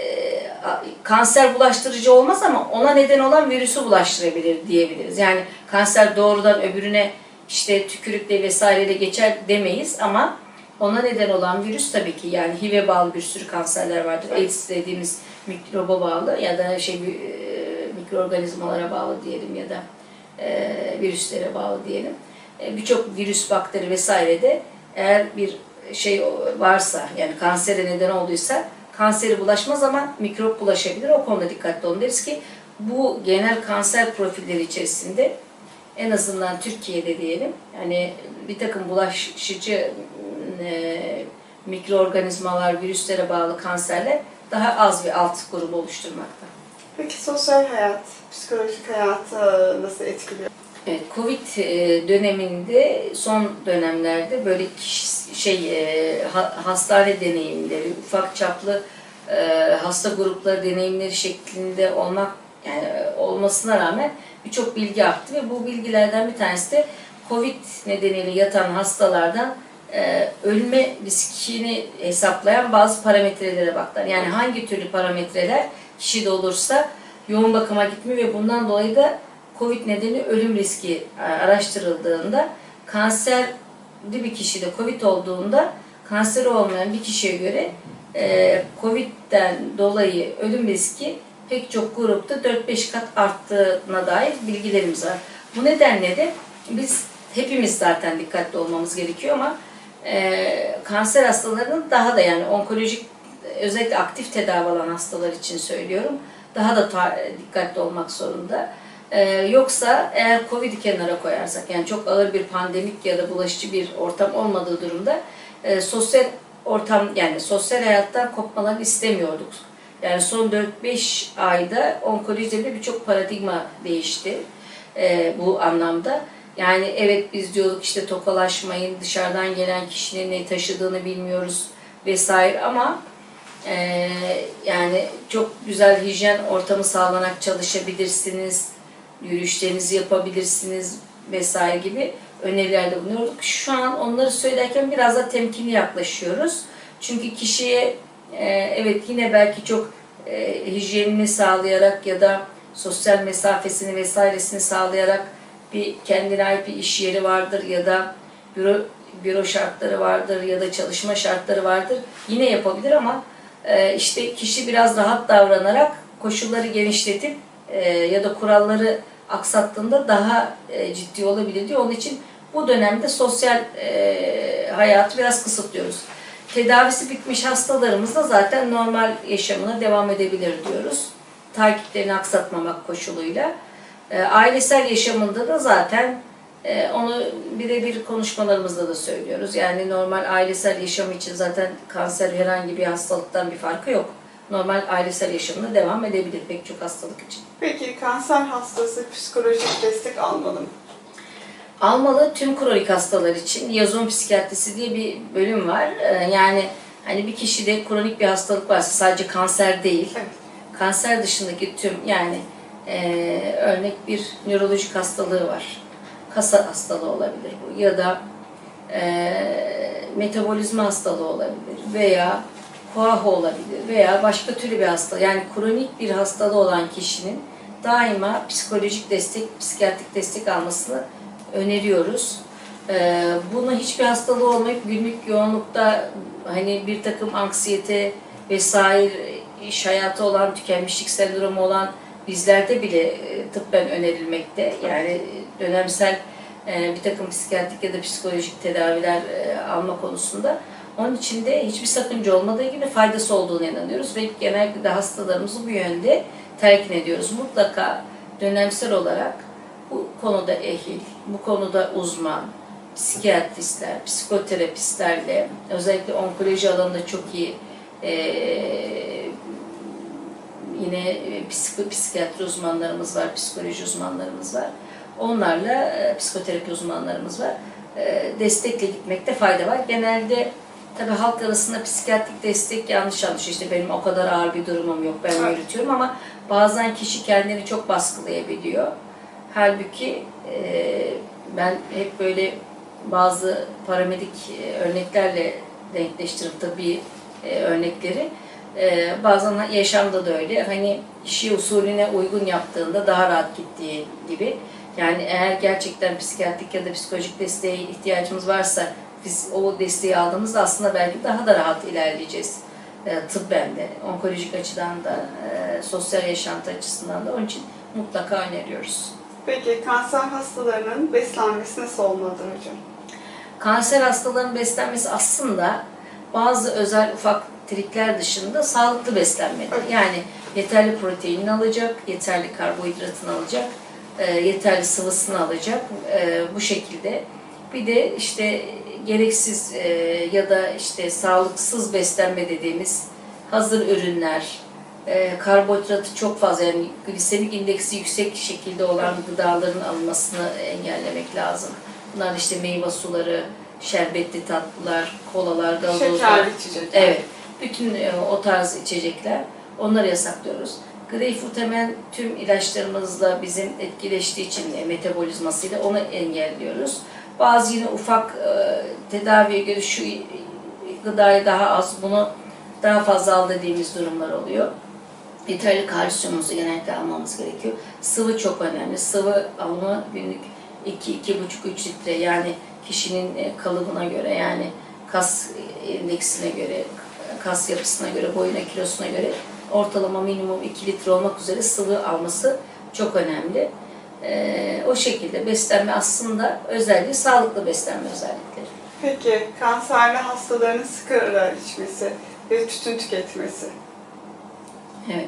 kanser bulaştırıcı olmaz ama ona neden olan virüsü bulaştırabilir diyebiliriz. Yani kanser doğrudan öbürüne işte tükürükle vesaireyle geçer demeyiz ama ona neden olan virüs tabii ki, yani H I V'e bağlı bir sürü kanserler vardır. AIDS dediğimiz mikroba bağlı ya da şey e, mikroorganizmalara bağlı diyelim ya da e, virüslere bağlı diyelim. E, Birçok virüs, bakteri vesaire de eğer bir şey varsa, yani kansere neden olduysa kanseri bulaşmaz ama mikrop bulaşabilir. O konuda dikkatli olun deriz ki bu genel kanser profilleri içerisinde en azından Türkiye'de diyelim, yani bir takım bulaşıcı e, mikroorganizmalar, virüslere bağlı kanserler daha az bir alt grubu oluşturmakta. Peki sosyal hayat, psikolojik hayatı nasıl etkiliyor? Evet, Covid döneminde, son dönemlerde böyle kişi, şey e, hastane deneyimleri, ufak çaplı e, hasta grupları deneyimleri şeklinde olmak yani olmasına rağmen birçok bilgi arttı ve bu bilgilerden bir tanesi de Covid nedeniyle yatan hastalardan e, ölme riskini hesaplayan bazı parametrelere baktılar. Yani hangi türlü parametreler kişide olursa yoğun bakıma gitmiyor ve bundan dolayı da Covid nedeni ölüm riski araştırıldığında kanserli bir kişide Covid olduğunda kanseri olmayan bir kişiye göre e, Covid'den dolayı ölüm riski pek çok grupta dört beş kat arttığına dair bilgilerimiz var. Bu nedenle de biz hepimiz zaten dikkatli olmamız gerekiyor ama e, kanser hastalarının daha da, yani onkolojik özellikle aktif tedavi alan hastalar için söylüyorum, daha da dikkatli olmak zorunda. Ee, yoksa eğer Covid'i kenara koyarsak, yani çok ağır bir pandemik ya da bulaşıcı bir ortam olmadığı durumda e, sosyal ortam, yani sosyal hayattan kopmalarını istemiyorduk. Yani son dört beş ayda onkolojide birçok paradigma değişti e, bu anlamda. Yani evet, biz diyorduk işte tokalaşmayın, dışarıdan gelen kişinin ne taşıdığını bilmiyoruz vesaire, ama e, yani çok güzel hijyen ortamı sağlanarak çalışabilirsiniz, yürüyüşlerinizi yapabilirsiniz vesaire gibi önerilerde bulunuyorduk. Şu an onları söylerken biraz da temkinli yaklaşıyoruz. Çünkü kişiye e, evet yine belki çok e, hijyenini sağlayarak ya da sosyal mesafesini vesairesini sağlayarak bir kendine ait bir iş yeri vardır ya da büro, büro şartları vardır ya da çalışma şartları vardır. Yine yapabilir ama e, işte kişi biraz rahat davranarak koşulları genişletip e, ya da kuralları aksattığında daha e, ciddi olabilir diyor. Onun için bu dönemde sosyal e, hayatı biraz kısıtlıyoruz. Tedavisi bitmiş hastalarımız da zaten normal yaşamına devam edebilir diyoruz. Takiplerini aksatmamak koşuluyla. E, ailesel yaşamında da zaten e, onu birebir konuşmalarımızda da söylüyoruz. Yani normal ailesel yaşam için zaten kanser herhangi bir hastalıktan bir farkı yok. Normal ailesel yaşamına devam edebilir pek çok hastalık için. Peki kanser hastası psikolojik destek almalı mı? Almalı. Tüm kronik hastalar için yazon psikiyatrisi diye bir bölüm var. Ee, yani hani bir kişide kronik bir hastalık varsa, sadece kanser değil, Evet. kanser dışındaki tüm, yani e, örnek bir nörolojik hastalığı var. Kasa hastalığı olabilir bu ya da e, metabolizma hastalığı olabilir veya koaho olabilir veya başka türlü bir hastalık. Yani kronik bir hastalığı olan kişinin daima psikolojik destek, psikiyatrik destek almasını öneriyoruz. Ee, bunu hiçbir hastalığı olmayıp günlük yoğunlukta hani bir takım anksiyete vesaire, iş hayatı olan, tükenmişlik sendromu olan bizlerde bile e, tıbben önerilmekte. Yani dönemsel e, bir takım psikiyatrik ya da psikolojik tedaviler e, alma konusunda. Onun için de hiçbir sakınca olmadığı gibi faydası olduğuna inanıyoruz ve genellikle de hastalarımızı bu yönde telkin ediyoruz. Mutlaka dönemsel olarak bu konuda ehil, bu konuda uzman, psikiyatristler, psikoterapistlerle, özellikle onkoloji alanında çok iyi e, yine psik psikiyatri uzmanlarımız var, psikoloji uzmanlarımız var. Onlarla e, psikoterapi uzmanlarımız var. E, destekle gitmekte fayda var. Genelde tabii halk arasında psikiyatrik destek yanlış anlaşılıyor. İşte benim o kadar ağır bir durumum yok, ben yürütüyorum, ama bazen kişi kendini çok baskılayabiliyor. Halbuki e, ben hep böyle bazı paramedik e, örneklerle denkleştirip tabii e, örnekleri. E, bazen yaşamda da öyle. Hani işi usulüne uygun yaptığında daha rahat gittiği gibi. Yani eğer gerçekten psikiyatrik ya da psikolojik desteğe ihtiyacımız varsa biz o desteği aldığımızda aslında belki daha da rahat ilerleyeceğiz. E, tıbben de, onkolojik açıdan da, e, sosyal yaşantı açısından da. Onun için mutlaka öneriyoruz. Peki kanser hastalarının beslenmesi nasıl olmalıdır hocam? Kanser hastalarının beslenmesi aslında bazı özel ufak trikler dışında sağlıklı beslenmeli. Evet. Yani yeterli proteinini alacak, yeterli karbonhidratını alacak, e, yeterli sıvısını alacak e, bu şekilde. Bir de işte gereksiz e, ya da işte sağlıksız beslenme dediğimiz hazır ürünler, e, karbonhidratı çok fazla, yani glisemik indeksi yüksek şekilde olan gıdaların alınmasını engellemek lazım. Bunlar işte meyve suları, şerbetli tatlılar, kolalar, gazozlar. Şekerli içecekler. Evet. Bütün e, o tarz içecekler, onları yasaklıyoruz. Greyfurt hemen tüm ilaçlarımızla bizim etkileştiği için e, metabolizmasıyla onu engelliyoruz. Bazı yine ufak e, tedaviye göre şu gıdayı daha az, bunu daha fazla al dediğimiz durumlar oluyor. Yeterli kalsiyumumuzu genellikle almamız gerekiyor. Sıvı çok önemli. Sıvı alımı günlük iki iki buçuk üç litre, yani kişinin kalıbına göre, yani kas indeksine göre, kas yapısına göre, boyuna, kilosuna göre ortalama minimum iki litre olmak üzere sıvı alması çok önemli. Ee, o şekilde beslenme aslında özelliği sağlıklı beslenme özellikleri. Peki kanserli hastaların sigara içmesi ve tütün tüketmesi? Evet.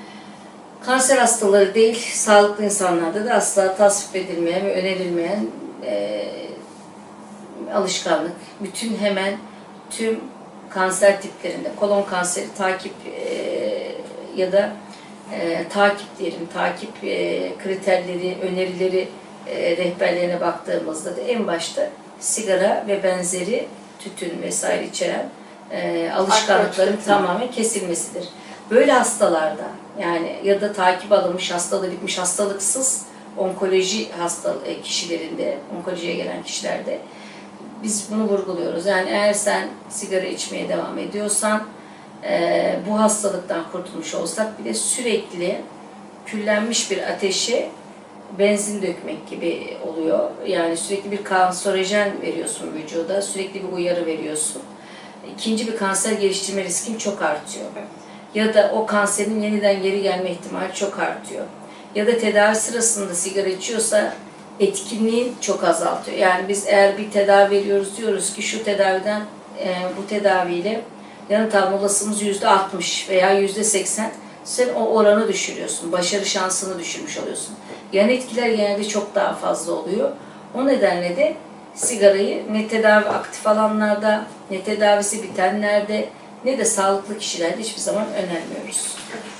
Kanser hastaları değil, sağlıklı insanlarda da asla tasvip edilmeyen ve önerilmeyen e, alışkanlık. Bütün hemen tüm kanser tiplerinde kolon kanseri takip e, ya da e, takip diyelim, takip e, kriterleri, önerileri e, rehberlerine baktığımızda da en başta sigara ve benzeri tütün vesaire içeren e, alışkanlıkların tamamen kesilmesidir. Böyle hastalarda yani ya da takip alınmış, hastalığı bitmiş, hastalıksız onkoloji hasta kişilerinde, onkolojiye gelen kişilerde biz bunu vurguluyoruz. Yani eğer sen sigara içmeye devam ediyorsan, e, bu hastalıktan kurtulmuş olsak bile sürekli küllenmiş bir ateşe benzin dökmek gibi oluyor. Yani sürekli bir kanserojen veriyorsun vücuda, sürekli bir uyarı veriyorsun. İkinci bir kanser geliştirme riskin çok artıyor. Ya da o kanserin yeniden geri gelme ihtimali çok artıyor. Ya da tedavi sırasında sigara içiyorsa etkinliğin çok azaltıyor. Yani biz eğer bir tedavi veriyoruz, diyoruz ki şu tedaviden, e, bu tedaviyle yanıt alma olasılığımız yüzde altmış veya yüzde seksen, sen o oranı düşürüyorsun. Başarı şansını düşürmüş oluyorsun. Yan etkiler genelde çok daha fazla oluyor. O nedenle de sigarayı ne tedavi aktif alanlarda, ne tedavisi bitenlerde, ne de sağlıklı kişilerde hiçbir zaman önermiyoruz.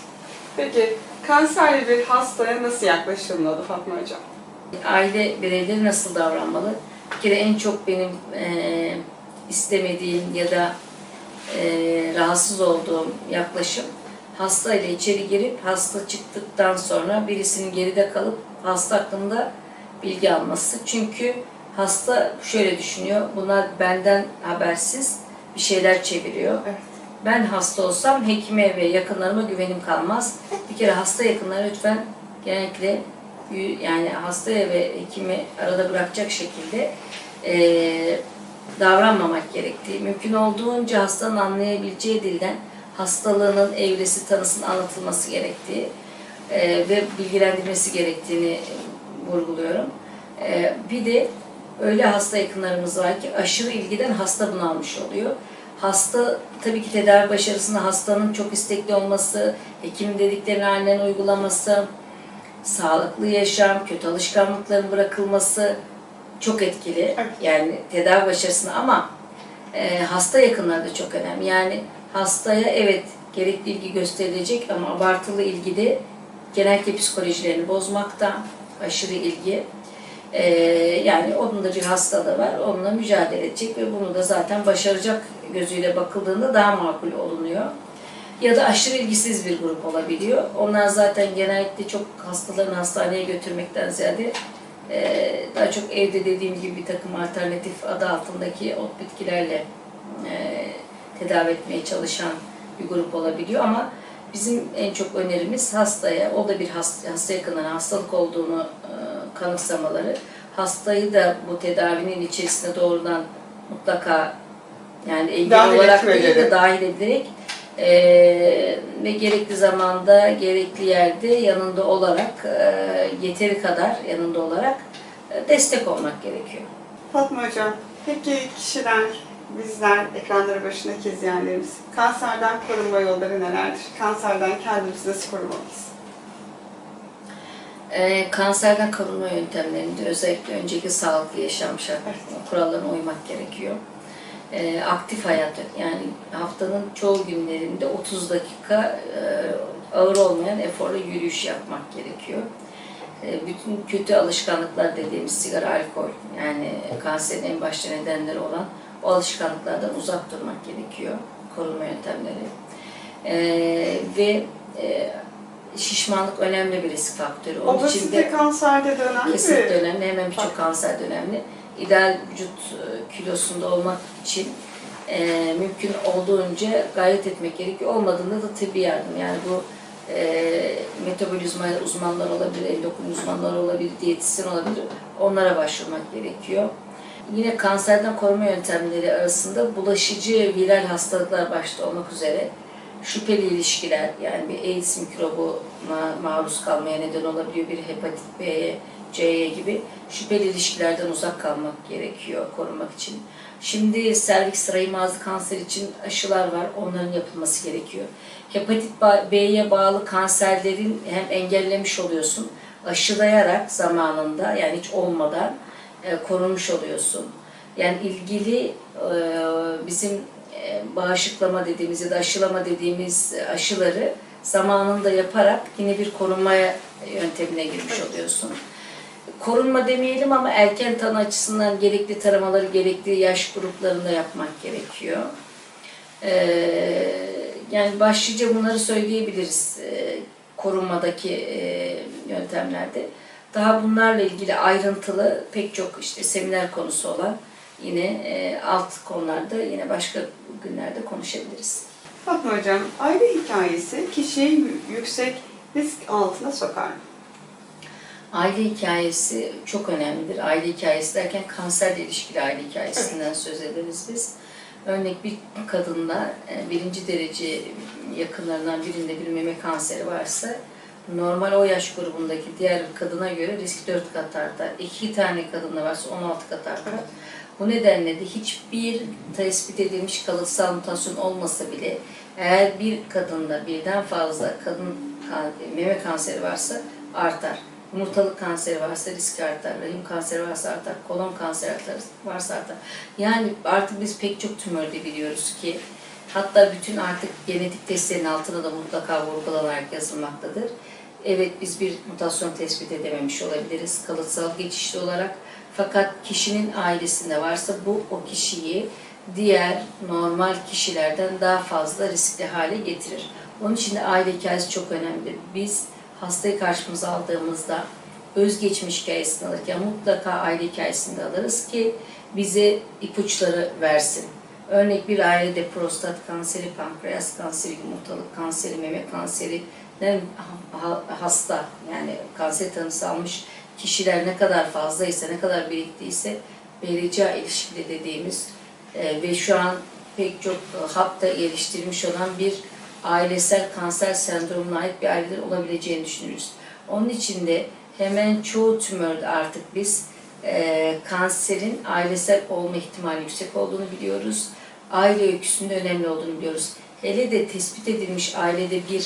Peki kanserli bir hastaya nasıl yaklaşılmalı Fatma Hocam? Aile bireyleri nasıl davranmalı? Bir kere en çok benim e, istemediğim ya da e, rahatsız olduğum yaklaşım, hasta ile içeri girip hasta çıktıktan sonra birisinin geride kalıp hasta hakkında bilgi alması. Çünkü hasta şöyle düşünüyor, bunlar benden habersiz bir şeyler çeviriyor. Evet. Ben hasta olsam hekime ve yakınlarıma güvenim kalmaz. Bir kere hasta yakınları lütfen genellikle yani hastaya ve hekimi arada bırakacak şekilde e, davranmamak gerektiği, mümkün olduğunca hastanın anlayabileceği dilden hastalığının evresi, tanısının anlatılması gerektiği e, ve bilgilendirmesi gerektiğini vurguluyorum. E, bir de öyle hasta yakınlarımız var ki aşırı ilgiden hasta bunalmış oluyor. Hasta tabii ki tedavi başarısında hastanın çok istekli olması, hekimin dediklerini aynen uygulaması, sağlıklı yaşam, kötü alışkanlıkların bırakılması çok etkili. Evet. Yani tedavi başarısında ama e, hasta yakınları da çok önemli. Yani hastaya evet gerekli ilgi gösterilecek ama abartılı ilgi de genellikle psikolojilerini bozmakta, aşırı ilgi. Ee, yani onun da bir hastalığı var, onunla mücadele edecek ve bunu da zaten başaracak gözüyle bakıldığında daha makul olunuyor. Ya da aşırı ilgisiz bir grup olabiliyor. Onlar zaten genellikle çok hastalarını hastaneye götürmekten ziyade e, daha çok evde dediğim gibi bir takım alternatif adı altındaki ot bitkilerle e, tedavi etmeye çalışan bir grup olabiliyor. Ama bizim en çok önerimiz hastaya, o da bir hasta, hasta yakınlarına hastalık olduğunu e, kanıksamaları, hastayı da bu tedavinin içerisine doğrudan mutlaka yani ilgili dahil olarak değil etmeleri. de dahil ederek e, ve gerekli zamanda, gerekli yerde yanında olarak, e, yeteri kadar yanında olarak e, destek olmak gerekiyor. Fatma Hocam, peki kişiler, bizler, ekranları başındaki izleyenlerimiz, kanserden korunma yolları nelerdir? Kanserden kendimizi nasıl korumalıyız? E, kanserden korunma yöntemlerinde özellikle önceki sağlıklı yaşam şartları, kurallarına uymak gerekiyor. E, aktif hayat, yani haftanın çoğu günlerinde otuz dakika e, ağır olmayan eforla yürüyüş yapmak gerekiyor. E, bütün kötü alışkanlıklar dediğimiz sigara, alkol, yani kanserin en başta nedenleri olan o alışkanlıklardan uzak durmak gerekiyor, korunma yöntemleri. E, ve e, şişmanlık önemli bir risk faktörü. Onun Obezite kanserde de önemli mi? Kesinlikle önemli, hemen birçok kanserde önemli. İdeal vücut kilosunda olmak için e, mümkün olduğunca gayret etmek gerekiyor. Olmadığında da tıbbi yardım, yani bu e, metabolizma uzmanları olabilir, endokrin uzmanları olabilir, diyetisyen olabilir, onlara başvurmak gerekiyor. Yine kanserden koruma yöntemleri arasında bulaşıcı viral hastalıklar başta olmak üzere şüpheli ilişkiler, yani bir AIDS mikrobuna maruz kalmaya neden olabiliyor, bir hepatit B'ye, C'ye gibi şüpheli ilişkilerden uzak kalmak gerekiyor korunmak için. Şimdi serviks rahim ağzı kanseri için aşılar var, onların yapılması gerekiyor. Hepatit B'ye bağlı kanserlerin hem engellemiş oluyorsun, aşılayarak zamanında, yani hiç olmadan e, korunmuş oluyorsun. Yani ilgili e, bizim e, bağışıklama dediğimiz ya da aşılama dediğimiz aşıları zamanında yaparak yine bir korunma yöntemine girmiş oluyorsun. Korunma demeyelim ama erken tanı açısından gerekli taramaları gerekli yaş gruplarında yapmak gerekiyor. Ee, yani başlıca bunları söyleyebiliriz e, korunmadaki e, yöntemlerde. Daha bunlarla ilgili ayrıntılı pek çok işte seminer konusu olan yine e, alt konularda yine başka günlerde konuşabiliriz. Fatma Hocam, aile hikayesi kişiyi yüksek risk altına sokar mı? Aile hikayesi çok önemlidir. Aile hikayesi derken kanserle ilişkili aile hikayesinden söz ederiz biz. Örnek bir kadında birinci derece yakınlarından birinde bir meme kanseri varsa normal o yaş grubundaki diğer kadına göre risk dört kat artar. İki tane kadında varsa on altı kat artar. Bu nedenle de hiçbir tespit edilmiş kalıtsal mutasyon olmasa bile eğer bir kadında birden fazla kadın meme kanseri varsa artar. Yumurtalık kanseri varsa risk artar, rahim kanseri varsa artar, kolon kanseri varsa artar. Yani artık biz pek çok tümörde biliyoruz ki hatta bütün artık genetik testlerin altına da mutlaka vurgulanarak yazılmaktadır. Evet biz bir mutasyon tespit edememiş olabiliriz kalıtsal geçişli olarak. Fakat kişinin ailesinde varsa bu o kişiyi diğer normal kişilerden daha fazla riskli hale getirir. Onun için de aile hikayesi çok önemli. Biz hastayı karşımıza aldığımızda özgeçmiş hikayesini alırken mutlaka aile hikayesini de alırız ki bize ipuçları versin. Örnek bir ailede prostat kanseri, pankreas kanseri, yumurtalık kanseri, meme kanseri hasta yani kanser tanısı almış kişiler ne kadar fazlaysa, ne kadar biriktiyse vericiye ilişkili dediğimiz e, ve şu an pek çok hapta geliştirilmiş olan bir ailesel kanser sendromuna ait bir aileler olabileceğini düşünürüz. Onun için de hemen çoğu tümörde artık biz e, kanserin ailesel olma ihtimali yüksek olduğunu biliyoruz. Aile öyküsünde önemli olduğunu biliyoruz. Hele de tespit edilmiş ailede bir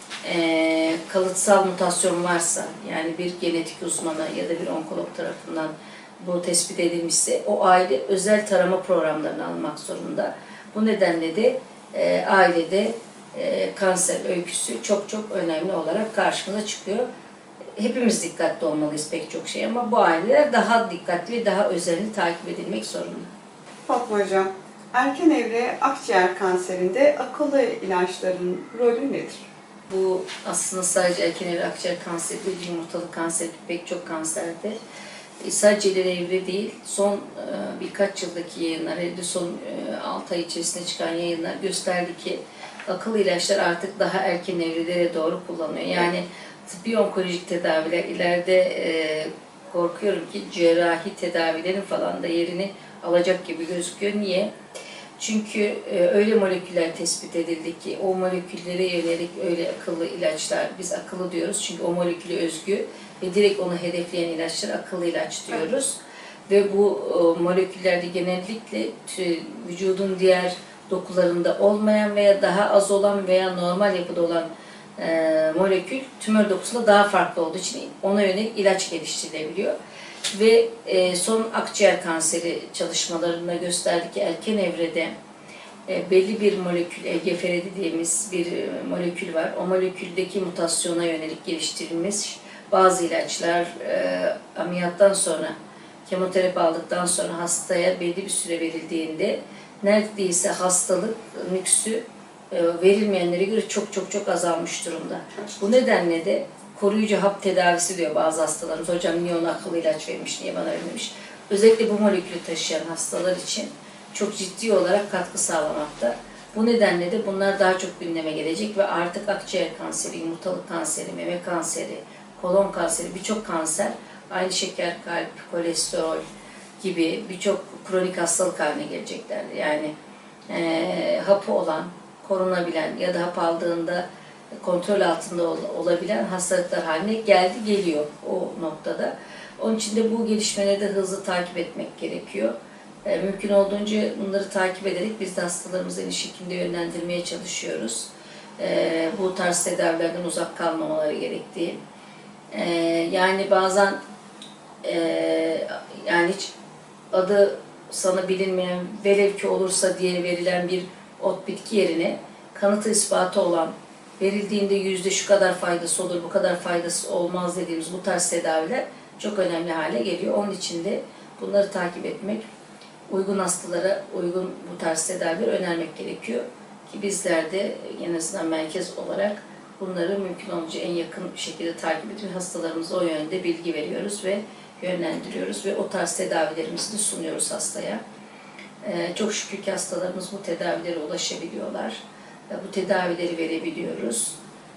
e, kalıtsal mutasyon varsa, yani bir genetik uzmanı ya da bir onkolog tarafından bu tespit edilmişse o aile özel tarama programlarını almak zorunda. Bu nedenle de e, ailede e, kanser öyküsü çok çok önemli olarak karşımıza çıkıyor. Hepimiz dikkatli olmalıyız pek çok şey ama bu aileler daha dikkatli ve daha özenli takip edilmek zorunda. Fatma Hocam, erken evre akciğer kanserinde akıllı ilaçların rolü nedir? Bu aslında sadece erken evre akciğer kanseri değil, yumurtalık kanseri, pek çok kanserde. E, sadece ileri evre değil, son e, birkaç yıldaki yayınlar, hele son e, altı ay içerisinde çıkan yayınlar gösterdi ki akıllı ilaçlar artık daha erken evrelere doğru kullanılıyor. Yani tıbbi onkolojik tedaviler ileride e, korkuyorum ki cerrahi tedavilerin falan da yerini alacak gibi gözüküyor. Niye? Çünkü e, öyle moleküller tespit edildi ki o moleküllere yönelik öyle akıllı ilaçlar, biz akıllı diyoruz çünkü o moleküle özgü ve direkt onu hedefleyen ilaçlar akıllı ilaç diyoruz. Evet. Ve bu e, moleküllerde genellikle tü, vücudun diğer dokularında olmayan veya daha az olan veya normal yapıda olan e, molekül tümör dokusunda daha farklı olduğu için ona yönelik ilaç geliştirilebiliyor. Ve e, son akciğer kanseri çalışmalarında gösterdi ki erken evrede e, belli bir molekül, E G F R dediğimiz bir e, molekül var. O moleküldeki mutasyona yönelik geliştirilmiş bazı ilaçlar e, ameliyattan sonra, kemoterapi aldıktan sonra hastaya belli bir süre verildiğinde neredeyse hastalık nüksü e, verilmeyenlere göre çok çok çok azalmış durumda. Bu nedenle de koruyucu hap tedavisi diyor bazı hastalarımız. Hocam niye ona akıllı ilaç vermiş, niye bana vermemiş? Özellikle bu molekülü taşıyan hastalar için çok ciddi olarak katkı sağlamakta. Bu nedenle de bunlar daha çok gündeme gelecek ve artık akciğer kanseri, yumurtalık kanseri, meme kanseri, kolon kanseri, birçok kanser, aynı şeker, kalp, kolesterol gibi birçok kronik hastalık haline gelecekler. Yani e, hapı olan, korunabilen ya da hap aldığında kontrol altında ol, olabilen hastalıklar haline geldi, geliyor o noktada. Onun için de bu gelişmeleri de hızlı takip etmek gerekiyor. E, mümkün olduğunca bunları takip ederek biz de hastalarımızı en iyi şekilde yönlendirmeye çalışıyoruz. E, bu tarz tedavilerden uzak kalmamaları gerektiği. E, yani bazen e, yani hiç adı sana bilinmeyen, velev ki olursa diye verilen bir ot bitki yerine kanıtı ispatı olan, verildiğinde yüzde şu kadar faydası olur, bu kadar faydası olmaz dediğimiz bu tarz tedaviler çok önemli hale geliyor. Onun için de bunları takip etmek, uygun hastalara uygun bu tarz tedaviler önermek gerekiyor. Ki bizler de en azından merkez olarak bunları mümkün olunca en yakın bir şekilde takip edip hastalarımıza o yönde bilgi veriyoruz ve yönlendiriyoruz ve o tarz tedavilerimizi de sunuyoruz hastaya. Ee, çok şükür ki hastalarımız bu tedavilere ulaşabiliyorlar. Ee, bu tedavileri verebiliyoruz.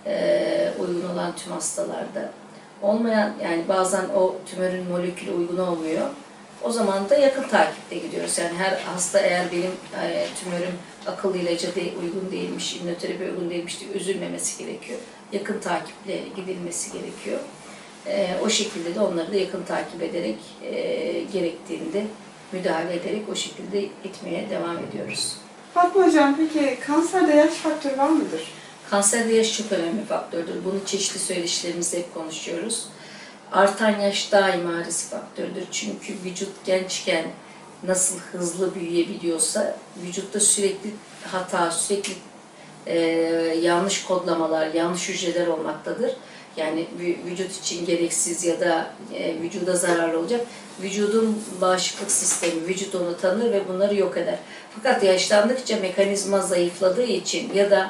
Ee, uygun olan tüm hastalarda. Olmayan, yani bazen o tümörün molekülü uygun olmuyor. O zaman da yakın takipte gidiyoruz. Yani her hasta eğer benim e, tümörüm akıllı ilaca de uygun değilmiş, immünoterapi uygun değilmiş diye üzülmemesi gerekiyor. Yakın takiple gidilmesi gerekiyor. E, o şekilde de onları da yakın takip ederek, e, gerektiğinde müdahale ederek o şekilde gitmeye devam ediyoruz. Fatma Hocam, peki kanserde yaş faktörü var mıdır? Kanserde yaş çok önemli bir faktördür. Bunu çeşitli söyleşilerimizde hep konuşuyoruz. Artan yaş daima risk faktörüdür. Çünkü vücut gençken nasıl hızlı büyüyebiliyorsa vücutta sürekli hata, sürekli e, yanlış kodlamalar, yanlış hücreler olmaktadır. Yani vücut için gereksiz ya da e, vücuda zararlı olacak. Vücudun bağışıklık sistemi, vücut onu tanır ve bunları yok eder. Fakat yaşlandıkça mekanizma zayıfladığı için ya da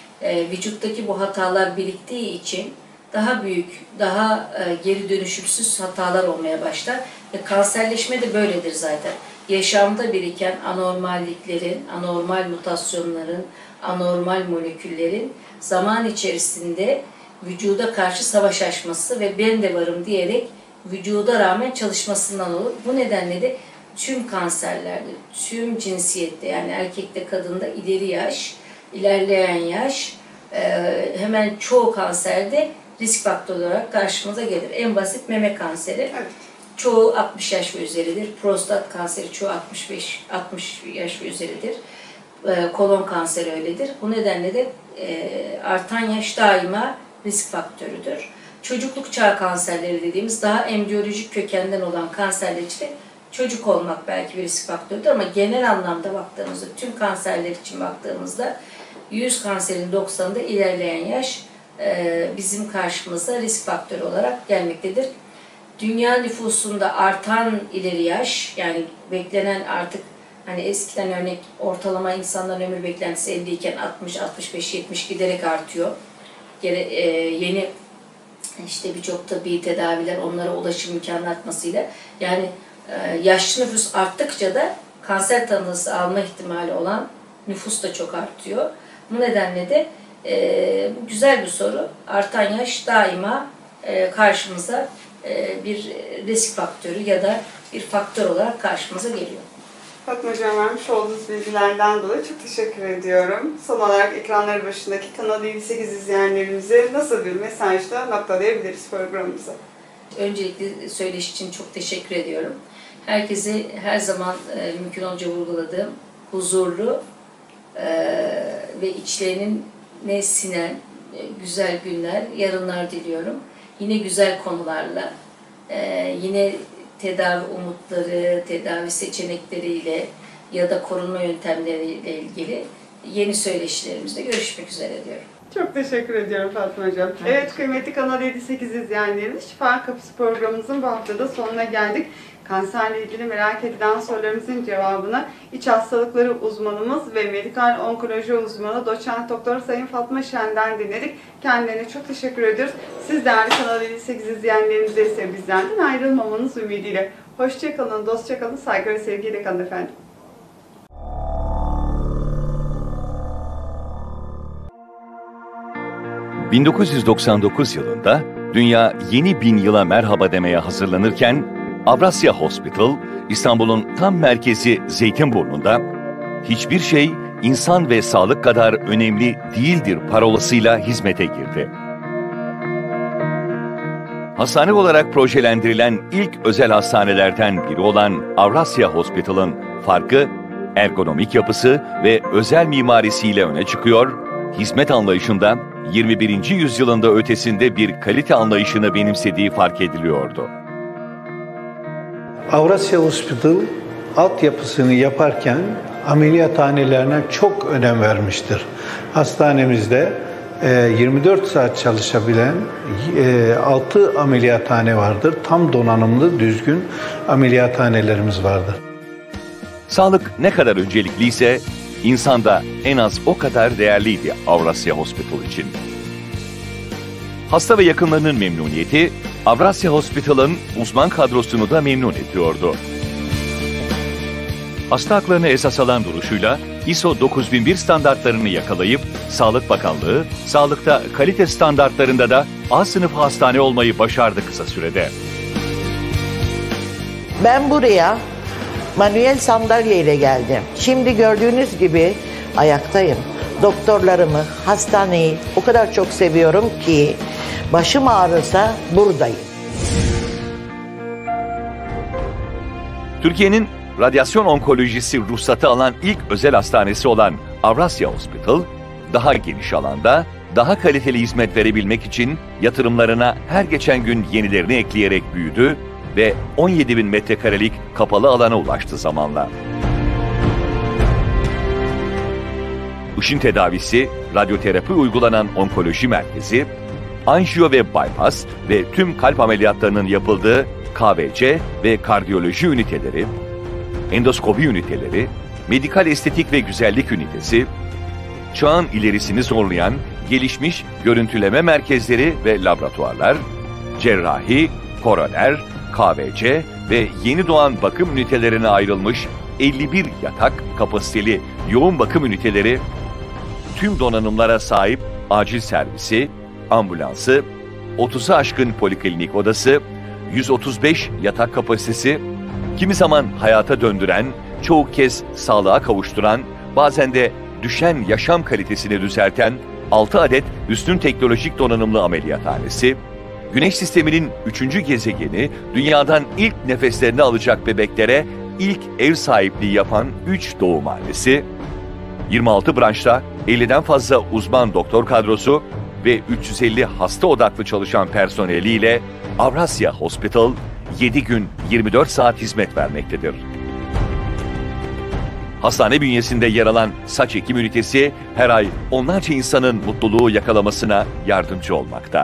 e, vücuttaki bu hatalar biriktiği için daha büyük, daha e, geri dönüşümsüz hatalar olmaya başlar. Ve kanserleşme de böyledir zaten. Yaşamda biriken anormalliklerin, anormal mutasyonların, anormal moleküllerin zaman içerisinde vücuda karşı savaş açması ve ben de varım diyerek vücuda rağmen çalışmasından olur. Bu nedenle de tüm kanserlerde, tüm cinsiyette, yani erkekte kadında ileri yaş, ilerleyen yaş, e, hemen çoğu kanserde risk faktörü olarak karşımıza gelir. En basit meme kanseri. Evet. Çoğu altmış yaş ve üzeridir. Prostat kanseri çoğu altmış beş altmış yaş ve üzeridir. E, kolon kanseri öyledir. Bu nedenle de e, artan yaş daima risk faktörüdür. Çocukluk çağı kanserleri dediğimiz daha embriyolojik kökenden olan kanserler için çocuk olmak belki bir risk faktörüdür ama genel anlamda baktığımızda, tüm kanserler için baktığımızda yüz kanserin doksanında ilerleyen yaş e, bizim karşımıza risk faktörü olarak gelmektedir. Dünya nüfusunda artan ileri yaş, yani beklenen artık, hani eskiden örnek ortalama insanların ömür beklentisi elli iken altmış, altmış beş, yetmiş giderek artıyor. Gene, e, yeni işte birçok tabbi tedaviler, onlara ulaşım imkanı artmasıyla, yani e, yaşlı nüfus arttıkça da kanser tanısı alma ihtimali olan nüfus da çok artıyor. Bu nedenle de e, bu güzel bir soru. Artan yaş daima e, karşımıza e, bir risk faktörü ya da bir faktör olarak karşımıza geliyor. Fatma Hocam, vermiş olduğunuz bilgilerden dolayı çok teşekkür ediyorum. Son olarak ekranları başındaki Kanal yedi sekiz izleyenlerimize nasıl bir mesajla noktalayabiliriz programımızı? Öncelikle söyleşi için çok teşekkür ediyorum. Herkese her zaman e, mümkün olunca vurguladığım huzurlu e, ve içlerinin ne sinen e, güzel günler, yarınlar diliyorum. Yine güzel konularla, e, yine tedavi umutları, tedavi seçenekleriyle ya da korunma yöntemleriyle ilgili yeni söyleşilerimizde görüşmek üzere diyorum. Çok teşekkür ediyorum Fatma Hocam. Evet, evet kıymetli Kanal yedi sekiz izleyenlerimiz, Şifa Kapısı programımızın bu haftada sonuna geldik. Kanserle ilgili merak edilen sorularımızın cevabını iç hastalıkları uzmanımız ve medikal onkoloji uzmanı doçent doktor Sayın Fatma Şen'den dinledik. Kendilerine çok teşekkür ediyoruz. Siz değerli Kanal yedi sekiz izleyenlerimize ise bizden ayrılmamanız ümidiyle. Hoşça kalın, dostça kalın, saygı ve sevgiyle kalın efendim. bin dokuz yüz doksan dokuz yılında dünya yeni bin yıla merhaba demeye hazırlanırken Avrasya Hospital, İstanbul'un tam merkezi Zeytinburnu'nda hiçbir şey insan ve sağlık kadar önemli değildir parolasıyla hizmete girdi. Hastane olarak projelendirilen ilk özel hastanelerden biri olan Avrasya Hospital'ın farkı, ergonomik yapısı ve özel mimarisiyle öne çıkıyor, hizmet anlayışında yirmi birinci yüzyılında ötesinde bir kalite anlayışını benimsediği fark ediliyordu. Avrasya Hospital altyapısını yaparken ameliyathanelerine çok önem vermiştir. Hastanemizde yirmi dört saat çalışabilen altı ameliyathane vardır. Tam donanımlı, düzgün ameliyathanelerimiz vardır. Sağlık ne kadar öncelikliyse insanda en az o kadar değerliydi Avrasya Hospital için. Hasta ve yakınlarının memnuniyeti Avrasya Hospital'ın uzman kadrosunu da memnun ediyordu. Hasta haklarını esas alan duruşuyla I S O dokuz bin bir standartlarını yakalayıp Sağlık Bakanlığı, sağlıkta kalite standartlarında da A sınıfı hastane olmayı başardı kısa sürede. Ben buraya manuel sandalye ile geldim. Şimdi gördüğünüz gibi ayaktayım. Doktorlarımı, hastaneyi o kadar çok seviyorum ki başım ağrırsa buradayım. Türkiye'nin radyasyon onkolojisi ruhsatı alan ilk özel hastanesi olan Avrasya Hospital, daha geniş alanda, daha kaliteli hizmet verebilmek için yatırımlarına her geçen gün yenilerini ekleyerek büyüdü ve on yedi bin metrekarelik kapalı alana ulaştı zamanla. Işın tedavisi, radyoterapi uygulanan onkoloji merkezi, anjiyo ve bypass ve tüm kalp ameliyatlarının yapıldığı K V C ve kardiyoloji üniteleri, endoskopi üniteleri, medikal estetik ve güzellik ünitesi, çağın ilerisini zorlayan gelişmiş görüntüleme merkezleri ve laboratuvarlar, cerrahi, koroner, K V C ve yeni doğan bakım ünitelerine ayrılmış elli bir yatak kapasiteli yoğun bakım üniteleri, tüm donanımlara sahip acil servisi, ambulansı, otuza aşkın poliklinik odası, yüz otuz beş yatak kapasitesi, kimi zaman hayata döndüren, çoğu kez sağlığa kavuşturan, bazen de düşen yaşam kalitesini düzelten altı adet üstün teknolojik donanımlı ameliyathanesi, Güneş sisteminin üçüncü gezegeni, dünyadan ilk nefeslerini alacak bebeklere ilk ev sahipliği yapan üç doğumhanesi, yirmi altı branşta elliden fazla uzman doktor kadrosu ve üç yüz elli hasta odaklı çalışan personeliyle Avrasya Hospital yedi gün yirmi dört saat hizmet vermektedir. Hastane bünyesinde yer alan saç ekim ünitesi her ay onlarca insanın mutluluğu yakalamasına yardımcı olmakta.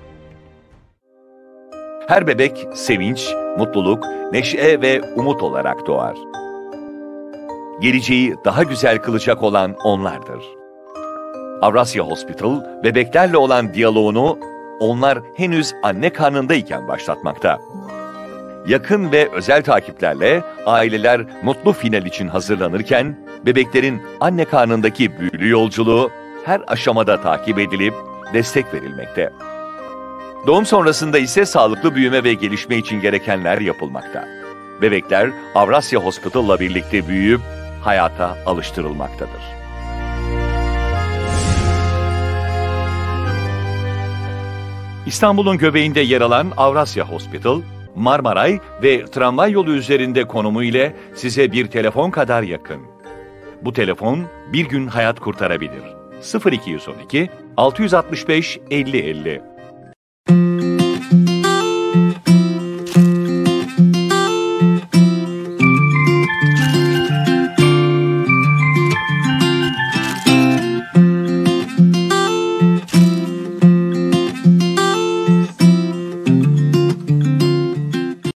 Her bebek sevinç, mutluluk, neşe ve umut olarak doğar. Geleceği daha güzel kılacak olan onlardır. Avrasya Hospital, bebeklerle olan diyaloğunu onlar henüz anne karnındayken başlatmakta. Yakın ve özel takiplerle aileler mutlu final için hazırlanırken, bebeklerin anne karnındaki büyülü yolculuğu her aşamada takip edilip destek verilmekte. Doğum sonrasında ise sağlıklı büyüme ve gelişme için gerekenler yapılmakta. Bebekler Avrasya Hospital'la birlikte büyüyüp hayata alıştırılmaktadır. İstanbul'un göbeğinde yer alan Avrasya Hospital, Marmaray ve tramvay yolu üzerinde konumu ile size bir telefon kadar yakın. Bu telefon bir gün hayat kurtarabilir. sıfır iki on iki altı altı beş elli elli